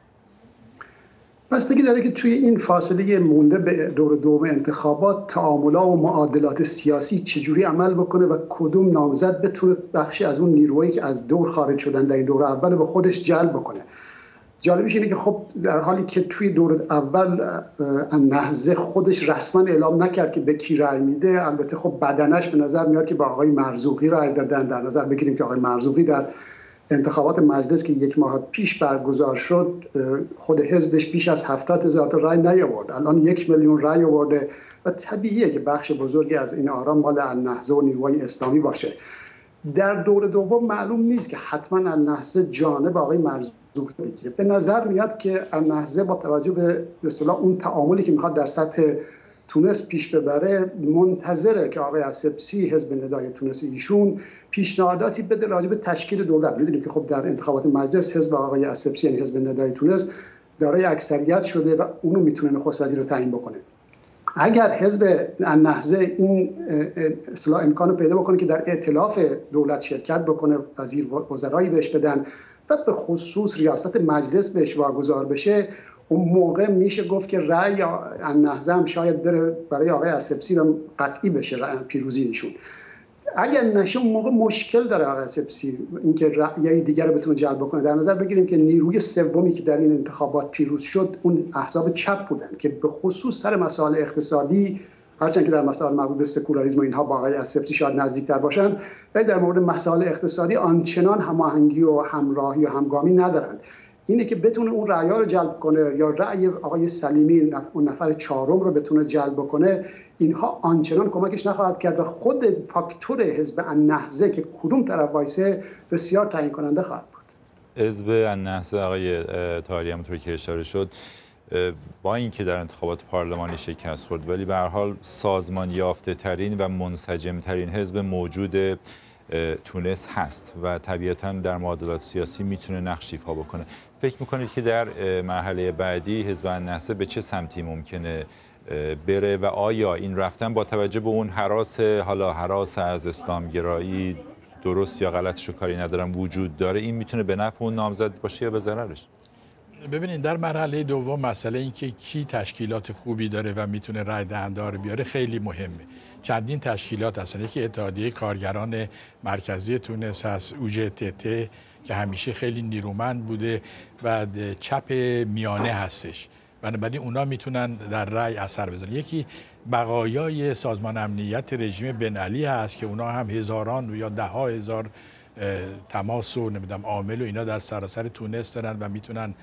بستگی داره که توی این فاصله مونده به دور دوم انتخابات تعاملات و معادلات سیاسی چجوری عمل بکنه و کدوم نامزد بتونه بخشی از اون نیروهایی که از دور خارج شدن در این دور اول به خودش جلب بکنه. جالبش اینه که خب در حالی که توی دور اول النهضه خودش رسما اعلام نکرد که به کی رأی میده، البته خب بدنش به نظر میاد که با آقای مرزوقی رأی دادن. در نظر بگیریم که آقای مرزوقی در انتخابات مجلس که 1 ماه پیش برگزار شد خود حزبش بیش از 70,000 تا رأی نیاورد، الان 1 میلیون رأی آورده و طبیعیه که بخش بزرگی از این آرا مال النهضه و نیروهای اسلامی باشه. در دور دوم معلوم نیست که حتما النهضه جانب آقای مرزوقی بگیره. به نظر میاد که النهضه با توجه به اصطلاح اون تعاملی که میخواد در سطح تونس پیش ببره منتظره که آقای السبسی حزب ندای تونس ایشون پیشنهاداتی بده راجع به تشکیل دولت. میدونیم که خب در انتخابات مجلس حزب آقای السبسی یعنی حزب ندای تونس دارای اکثریت شده و اونو میتونه نخست وزیر رو تعیین بکنه. اگر حزب النهضه این اصطلاح امکانو پیدا بکنه که در ائتلاف دولت شرکت بکنه، وزیر وزرایی بهش بدن و به خصوص ریاست مجلس بهش واگذار بشه، اون موقع میشه گفت که رأی النهضه هم شاید بره برای آقای السبسی و قطعی بشه پیروزی ایشون. اگر نشه اون موقع مشکل داره آقای السبسی اینکه رأی دیگر رو بتونه جلب کنه. در نظر بگیریم که نیروی سومی که در این انتخابات پیروز شد اون احزاب چپ بودن که به خصوص سر مسائل اقتصادی، هرچند که در مسائل مربوط به سکولاریسم و اینها با آقای السبسی شاید نزدیکتر باشن، ولی در مورد مسائل اقتصادی آنچنان هماهنگی و همراهی و همگامی ندارن. اینه که بتونه اون رأی‌ها رو جلب کنه یا رأی آقای سلیمی اون نفر چهارم رو بتونه جلب کنه، اینها آنچنان کمکش نخواهد کرد و خود فاکتور حزب النهضه که کدوم طرف وایسه بسیار تعیین کننده خواهد بود. حزب النهضه آقای طاهری همونطور که اشاره شد با اینکه در انتخابات پارلمانی شکست خورد ولی به هر حال سازمان یافته ترین و منسجم ترین حزب موجود تونس هست و طبیعتاً در معادلات سیاسی میتونه نقش ایفا بکنه. فکر میکنید که در مرحله بعدی حزب النهضه به چه سمتی ممکنه بره و آیا این رفتن با توجه به اون هراس از اسلامگرایی درست یا غلطش رو کاری ندارم وجود داره، این میتونه به نفع اون نامزد باشه یا به ضررش؟ ببینید در مرحله دوم مسئله این که کی تشکیلات خوبی داره و میتونه رای دهنده رو بیاره خیلی مهمه. چندین تشکیلات هستن. یکی اتحادیه کارگران مرکزی تونس هست، OJTT که همیشه خیلی نیرومند بوده و چپ میانه هستش، بنابراین اونا میتونن در رای اثر بذارن. یکی بقایای سازمان امنیت رژیم بن علی هست که اونا هم هزاران یا 10,000 تماس و نمیدونم عامل و اینا در سراسر تونس دارن و میتونن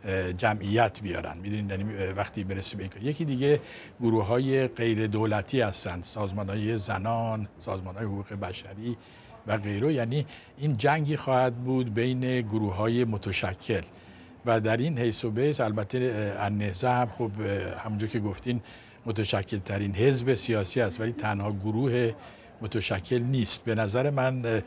جمعیت بیارن. میدونید یعنی وقتی برسه به این کار. یکی دیگه گروه‌های غیر دولتی هستن، سازمان‌های زنان، سازمان‌های حقوق بشری و غیره. یعنی این جنگی خواهد بود بین گروه‌های متشکل و در این حیث و بحث البته النهضه هم خب همونجور که گفتین متشکل ترین حزب سیاسی است ولی تنها گروه متشکل نیست. به نظر من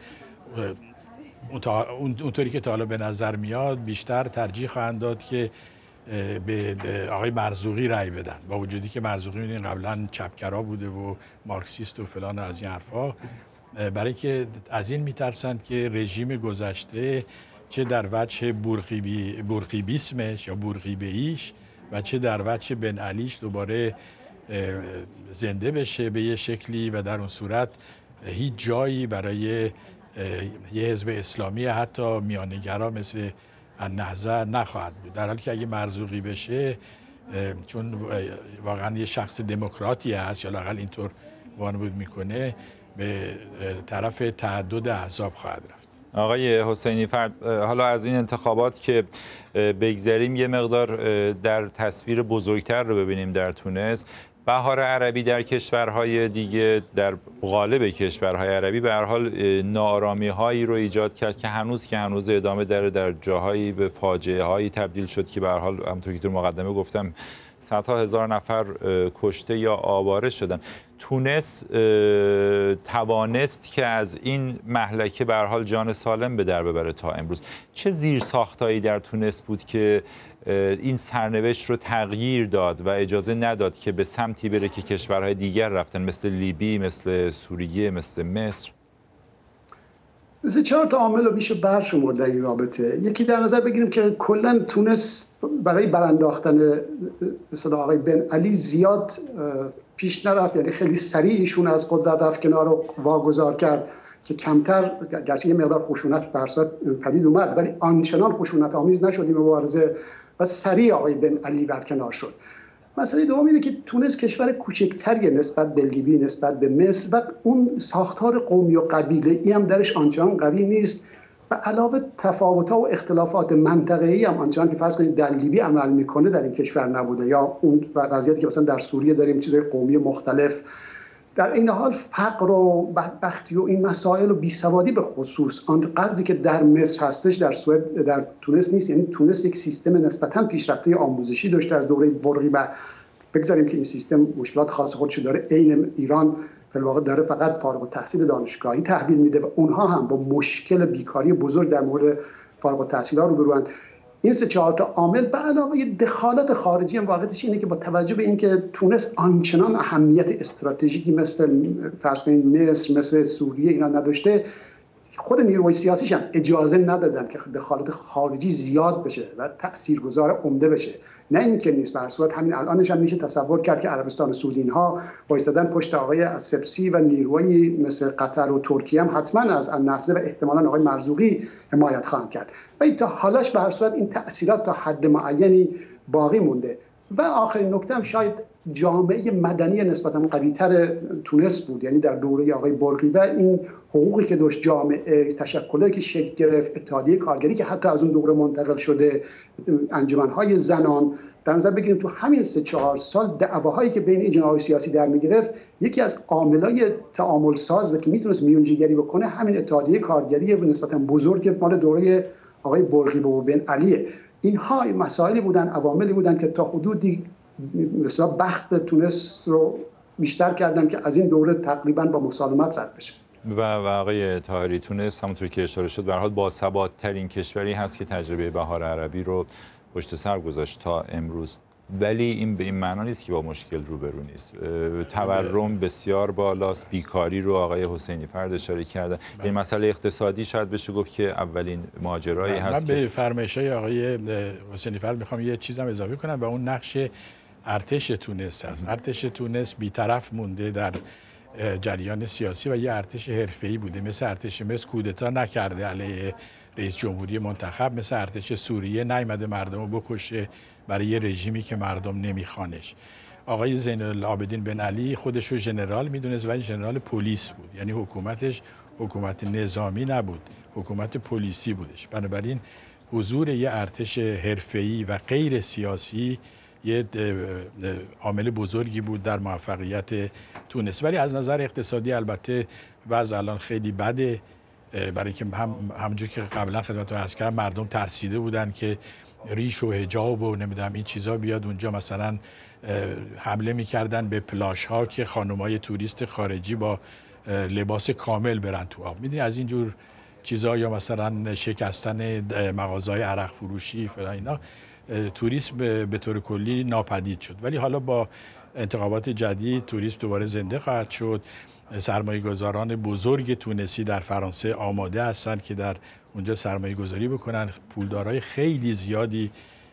اونطوری که تا حالا به نظر میاد بیشتر ترجیح خواهند داد که به آقای مرزوقی رأی بدن، با وجودی که مرزوقی می‌دونید قبلا چپگرا بوده و مارکسیست و فلان از این حرفا، برای که از این میترسند که رژیم گذشته چه در وجه بورقیبیسمش یا بورقیبه‌ایش و چه در وجه بن علیش دوباره زنده بشه به یه شکلی و در اون صورت هیچ جایی برای یه حزب اسلامی حتی میانه‌گرا مثل النهضه نخواهد بود. در حالی که اگه مرزوقی بشه چون واقعا یه شخص دموکراتی هست یا لااقل اینطور وانمود میکنه، به طرف تعدد احزاب خواهد رفت. آقای حسینی فرد، حالا از این انتخابات که بگذریم یه مقدار در تصویر بزرگتر رو ببینیم در تونس. بهار عربی در کشورهای دیگه، در قالب کشورهای عربی به هر حال ناآرامی‌هایی رو ایجاد کرد که هنوز ادامه داره، در جاهایی به فاجعه‌هایی تبدیل شد که به هر حال همونطور که تو مقدمه گفتم صدها هزار نفر کشته یا آواره شدن. تونس توانست که از این مهلکه به هر حال جان سالم به در ببره تا امروز. چه زیرساختایی در تونس بود که این سرنوشت رو تغییر داد و اجازه نداد که به سمتی بره که کشورهای دیگر رفتن، مثل لیبی، مثل سوریه، مثل مصر؟ مثل 4 تا عامل رو میشه برشمرد در این رابطه. یکی در نظر بگیریم که کلا تونس برای برانداختن مثلا آقای بن علی زیاد پیش نرفت، یعنی خیلی سریع ایشون از قدرت رفت کنار و واگذار کرد که کمتر گرچه یه مقدار خشونت به هر صورت پدید اومد ولی آنچنان خشونت آمیز نشد این مبارزه و سریع آقای بن علی برکنار شد. مسئله دوم اینه که تونس کشور کوچکتری نسبت به لیبی، نسبت به مصر و اون ساختار قومی و قبیله‌ای هم درش آنچنان قوی نیست و علاوه تفاوت‌ها و اختلافات منطقه‌ای هم آنچنان که فرض کنید در لیبی عمل میکنه در این کشور نبوده، یا اون وضعیتی که مثلا در سوریه داریم چیزای قومی مختلف. در این حال فقر و بدبختی و این مسائل و بیسوادی به خصوص آنقدری که در مصر هستش در تونس نیست. یعنی تونس یک سیستم نسبتاً پیشرفته آموزشی داشته از دوره برقی و بگذاریم که این سیستم مشکلات خاص خودش داره، عین ایران فی الواقع داره فقط فارغ التحصیل دانشگاهی تحویل میده و اونها هم با مشکل بیکاری بزرگ در مورد فارغ التحصیل‌ها روبروند. این 3-4 تا عامل به علاوه دخالت خارجی هم واقعیتش اینه که با توجه به اینکه تونس آنچنان اهمیت استراتژیکی مثل فرض کنید مصر، مثل سوریه اینا نداشته، خود نیروهای سیاسیش هم اجازه ندادن که دخالت خارجی زیاد بشه و تاثیرگذار عمده بشه. نه اینکه نیست، به هر صورت همین الانش هم میشه تصور کرد که عربستان و سعودی اینها وایسادن پشت آقای السبسی و نیروهای مثل قطر و ترکیه هم حتما از النهضه و احتمالاً آقای مرزوقی حمایت خواهند کرد. ولی تا حالاش به هر صورت این تأثیرات تا حد معینی باقی مونده. و آخرین نکته هم شاید جامعه مدنی نسبتاً قوی‌تر تونس بود، یعنی در دوره آقای برقی و این حقوقی که داشت جامعه، تشکلی که شکل گرفت، اتحادیه کارگری که حتی از اون دوره منتقل شده، انجمن‌های زنان، در نظر بگیریم تو همین 3-4 سال دعواهایی که بین این جناح سیاسی در می‌گرفت، یکی از عاملای تعامل ساز و که میتونست میونجیگری بکنه همین اتحادیه کارگری نسبتاً بزرگ مال دوره آقای برقی و بن علیه. اینها مسائلی بودن، عواملی بودن که تا حدودی مثلا بخت تونس رو بیشتر کردن که از این دوره تقریبا با مسالمت رد بشه. و آقای طاهری، تونس همونطور که اشاره شد به هر حال باثبات ترین کشوری هست که تجربه بهار عربی رو پشت سر گذاشت تا امروز، ولی این به این معنا نیست که با مشکل روبرو نیست. تورم بسیار بالاست، بیکاری رو آقای حسینی فرد اشاره کرده. این مسئله اقتصادی شاید بشه گفت که اولین ماجرایی هست. من به فرمایش‌های آقای حسینی فرد میخوام یه چیزم اضافه کنم و اون نقش ارتش تونس هست. ارتش تونس بی‌طرف مونده در جریان سیاسی و یه ارتش حرفه‌ای بوده، مثل ارتش مصر کودتا نکرده علیه رئیس جمهوری منتخب، مثل ارتش سوریه نیامده مردم رو بکشه برای یه رژیمی که مردم نمیخوانش. آقای زین العابدین بن علی خودش رو ژنرال میدونست ولی ژنرال پلیس بود، یعنی حکومتش حکومت نظامی نبود، حکومت پلیسی بودش. بنابراین حضور یه ارتش حرفه‌ای و غیر سیاسی یه عامل بزرگی بود در موفقیت تونس. ولی از نظر اقتصادی البته وضع الان خیلی بده، برای که همونجور که قبلا خدمتتون عرض کردم مردم ترسیده بودن که ریش و حجاب و نمیدونم این چیزا بیاد اونجا، مثلا حمله میکردن به پلاژ ها که خانمای توریست خارجی با لباس کامل برن تو آب، میدونی از اینجور چیزا، یا مثلا شکستن مغازه‌های عرق فروشی فلان اینا. توریسم به طور کلی ناپدید شد، ولی حالا با انتخابات جدید توریسم دوباره زنده خواهد شد. سرمایه‌گذاران بزرگ تونسی در فرانسه آماده هستند که در اونجا سرمایه‌گذاری بکنن. پولدارای خیلی زیادی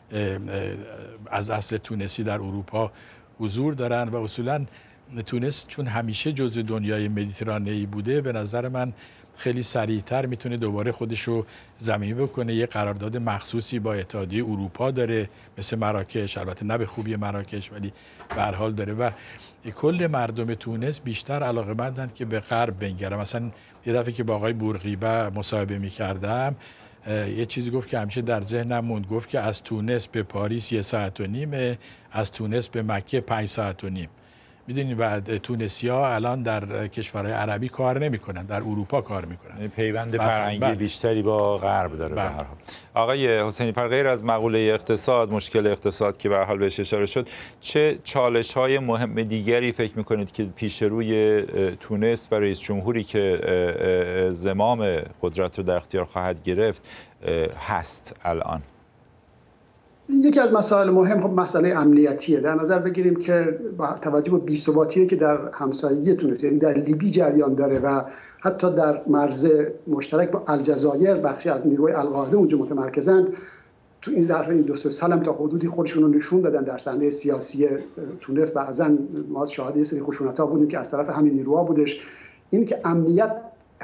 از اصل تونسی در اروپا حضور دارن و اصولاً تونس چون همیشه جزو دنیای مدیترانه‌ای بوده، به نظر من خیلی سریعتر میتونه دوباره خودش رو زمینی بکنه. یه قرارداد مخصوصی با اتحادیه اروپا داره مثل مراکش، البته نه به خوبی مراکش ولی به هر حال داره و کل مردم تونس بیشتر علاقه‌مندن که به غرب بنگرن. مثلا یه دفعه که با آقای بورقیبه مصاحبه می‌کردم یه چیزی گفت که همیشه در ذهنم موند، گفت که از تونس به پاریس 1.5 ساعت، از تونس به مکه 5.5 ساعت. میدونید و تونسی‌ها الان در کشورهای عربی کار نمی‌کنن، در اروپا کار می‌کنن. پیوند فرهنگی بیشتری با غرب داره به هر حال. آقای حسینی فر، غیر از مقوله اقتصاد، مشکل اقتصاد که به هر حال بهش اشاره شد، چه چالش‌های مهم دیگری فکر می‌کنید که پیش روی تونس و رئیس جمهوری که زمام قدرت رو در اختیار خواهد گرفت هست الان؟ یکی از مسائل مهم خب مسئله امنیتیه. در نظر بگیریم که با توجه به بی‌ثباتی‌ای که در همسایگی تونس، یعنی در لیبی جریان داره و حتی در مرز مشترک با الجزایر بخشی از نیروی القاعده اونجا متمرکزند، تو این ظرف این 2-3 سال هم تا حدودی خودشون رو نشون دادن در صحنه سیاسی تونس. بعضن ما شاهد یه سری خشونت‌ها بودیم که از طرف همین نیروها بودش. این که امنیت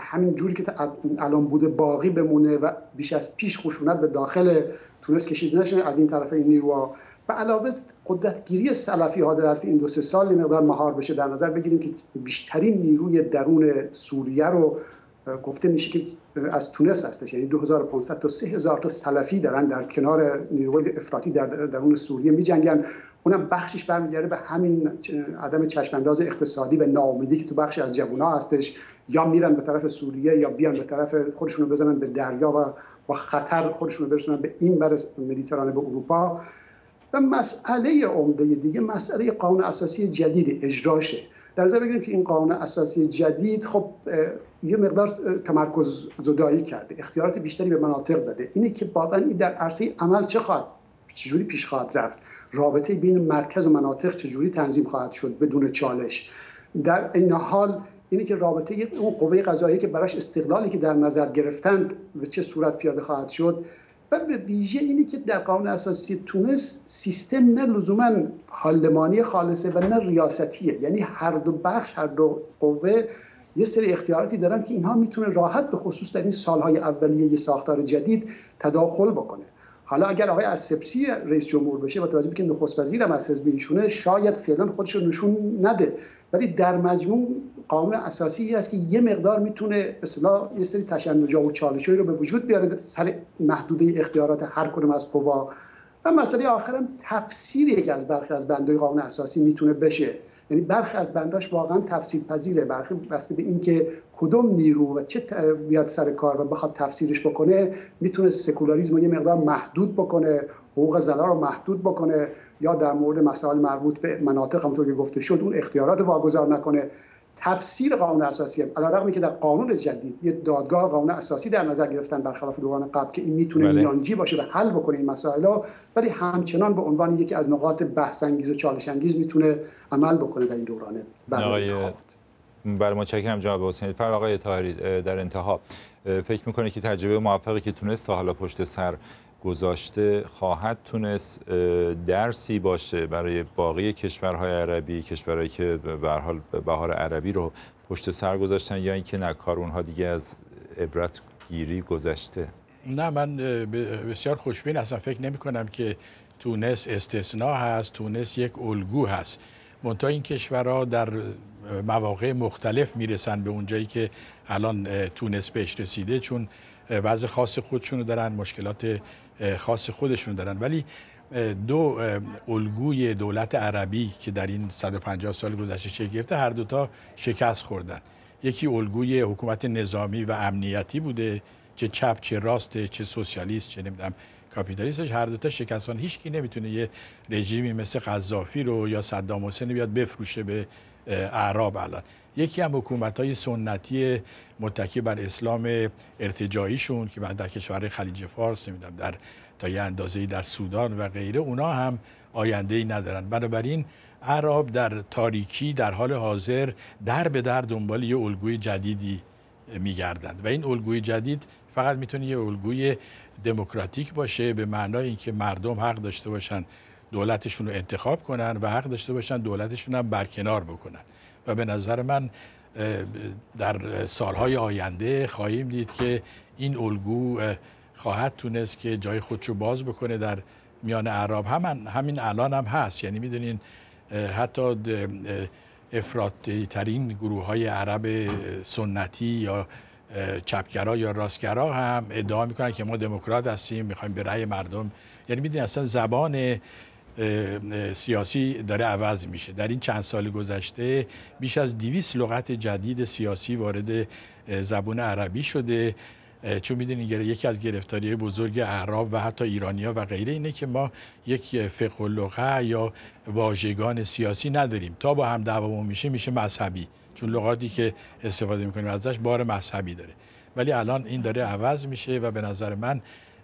همین جوری که الان بوده باقی بمونه و بیش از پیش خشونت به داخل تونس کشیده نشه از این طرف این نیروها و علاوه قدرتگیری سلفی ها در این 2-3 سال مقدار مهار بشه. در نظر بگیریم که بیشترین نیروی درون سوریه رو گفته میشه که از تونس هستش، یعنی 2500 تا 3000 تا سلفی دارن در کنار نیروی افراطی در درون سوریه می‌جنگن. اونم بخشش برمیگرده به همین عدم چشمانداز اقتصادی و ناامیدی که تو بخشی از جوونا هستش، یا میرن به طرف سوریه یا بیان به طرف خودشونو بزنن به دریا و با خطر خودشونو برسونن به این بر مدیترانه به اروپا. و مسئله عمده دیگه مسئله قانون اساسی جدید اجراشه. در نظر بگیریم که این قانون اساسی جدید خب یه مقدار تمرکز زدایی کرده، اختیارات بیشتری به مناطق داده. اینه که واقعا این در عرصه عمل چجوری پیش خواهد رفت، رابطه بین مرکز و مناطق چجوری تنظیم خواهد شد بدون چالش. در این حال اینه که رابطه اون قوه قضاییه که براش استقلالی که در نظر گرفتند به چه صورت پیاده خواهد شد. و به ویژه اینی که در قانون اساسی تونس سیستم نه لزوما پارلمانی خالصه و نه ریاستیه، یعنی هر دو بخش، هر دو قوه یه سری اختیاراتی دارن که اینها میتونه راحت به خصوص در این سالهای اولیه یه ساختار جدید تداخل بکنه. حالا اگر آقای السبسی رئیس جمهور بشه و توجه که نخست وزیرم از حزب ایشونه، شاید فعلا خودش رو نشون نده، ولی در مجموع قانون اساسی است که یه مقدار میتونه به اصطلاح یه سری تشنج‌ها و چالش‌هایی رو به وجود بیاره سر محدوده اختیارات هر کدوم از قوا. و مسئله آخرم تفسیر یکی از برخی از بندهای قانون اساسی میتونه بشه، یعنی برخی از بنداش واقعا تفسیر پذیره، برخی بسته به اینکه کدوم نیرو و چه بیاد سر کار و بخواد تفسیرش بکنه میتونه سکولاریسم رو یه مقدار محدود بکنه، حقوق زنان رو محدود بکنه، یا در مورد مسائل مربوط به مناطق همونطور که گفته شد اون اختیارات واگذار نکنه. تفسیر قانون اساسی علیرغم که در قانون جدید یه دادگاه قانون اساسی در نظر گرفتن برخلاف دوران قبل که این میتونه میانجی باشه و حل بکنه این مسائل، ولی همچنان به عنوان یکی از نقاط بحث انگیز و چالش انگیز میتونه عمل بکنه در این دوران بعد از انتخابات. بله متشکرم جناب حسینی. فر آقای طاهری در انتها فکر میکنه که تجربه موفقی که تونست تا حالا پشت سر گذاشته خواهد تونست درسی باشه برای باقی کشورهای عربی، کشورهایی که به هر حال بهار عربی رو پشت سر گذاشتن، یا اینکه نه کار اونها دیگه از عبرت گیری گذشته؟ نه، من بسیار خوشبین هستم. فکر نمی کنم که تونس استثناء هست، تونس یک الگو هست. منتها این کشورها در مواقع مختلف میرسن به اونجایی که الان تونس بهش رسیده، چون وضع خاص خودشونو دارن، مشکلات خاص خودشونو دارن. ولی دو الگوی دولت عربی که در این 150 سال گذشته شکل گرفته هر دوتا شکست خوردن. یکی الگوی حکومت نظامی و امنیتی بوده، چه چپ چه راست چه سوسیالیست چه نمیدونم کاپیتالیستش، هر دوتا شکستان. هیچ کی نمیتونه یه رژیمی مثل قذافی رو یا صدام حسین بیاد بفروشه به اعراب. الان یکی هم حکومت‌های سنتی متکی بر اسلام ارتجاعیشون که در کشور خلیج فارس نمیدونم در تا یه اندازه‌ای در سودان و غیره، اونا هم آینده‌ای ندارن. بنابراین اعراب در تاریکی در حال حاضر در به در دنبال یه الگوی جدیدی میگردند و این الگوی جدید فقط میتونه یه الگوی دموکراتیک باشه، به معنای اینکه مردم حق داشته باشن دولتشون رو انتخاب کنن و حق داشته باشن دولتشون هم برکنار بکنن. و به نظر من در سالهای آینده خواهیم دید که این الگو خواهد تونست که جای خودشو باز بکنه در میان اعراب. همین الان هم هست. یعنی میدونین حتی افراطی ترین گروه های عرب سنتی یا چپگرا یا راستگرا هم ادعا میکنن که ما دموکرات هستیم، میخوایم به رأی مردم. یعنی میدونین اصلا زبان سیاسی داره عوض میشه. در این چند سال گذشته بیش از 200 لغت جدید سیاسی وارد زبان عربی شده، چون میدونید یکی از گرفتاری بزرگ اعراب و حتی ایرانی‌ها و غیره اینه که ما یک فقه اللغه یا واژگان سیاسی نداریم. تا با هم دعوامون میشه مذهبی، چون لغاتی که استفاده میکنیم ازش بار مذهبی داره. ولی الان این داره عوض میشه و به نظر من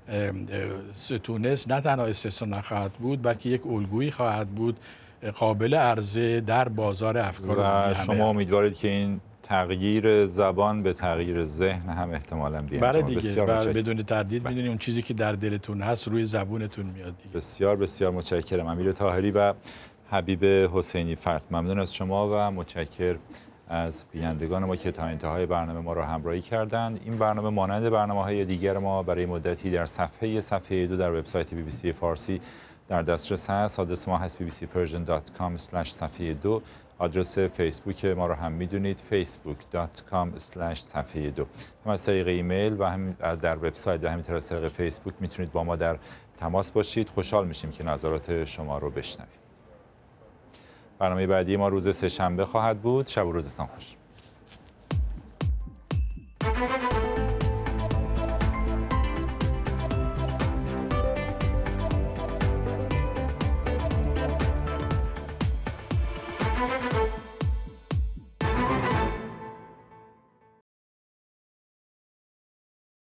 تونس نه تنها استثناء نخواهد بود بلکه یک الگویی خواهد بود قابل عرضه در بازار افکار. و شما امیدوارید که این تغییر زبان به تغییر ذهن هم احتمالاً بیاد؟ بله دیگه، بدون تردید میدونید اون چیزی که در دلتون هست روی زبونتون میاد دیگه. بسیار بسیار متشکرم. امیر طاهری و حبیب حسینی فرد، ممنون از شما و متشکر از بینندگان ما که تا انتهای برنامه ما را همراهی کردند. این برنامه مانند برنامه‌های دیگر ما برای مدتی در صفحه 2 در وبسایت BBC فارسی در دسترس هست. آدرس ما هست bbcpersian.com/صفحه 2. آدرس فیسبوک ما رو هم میدونید، facebook.com/صفحه 2. هم از طریق ایمیل و هم در وبسایت و همینطور از طریق فیسبوک میتونید با ما در تماس باشید. خوشحال میشیم که نظرات شما رو بشنویم. برنامه بعدی ما روز سه‌شنبه خواهد بود. شب و روزتان خوش.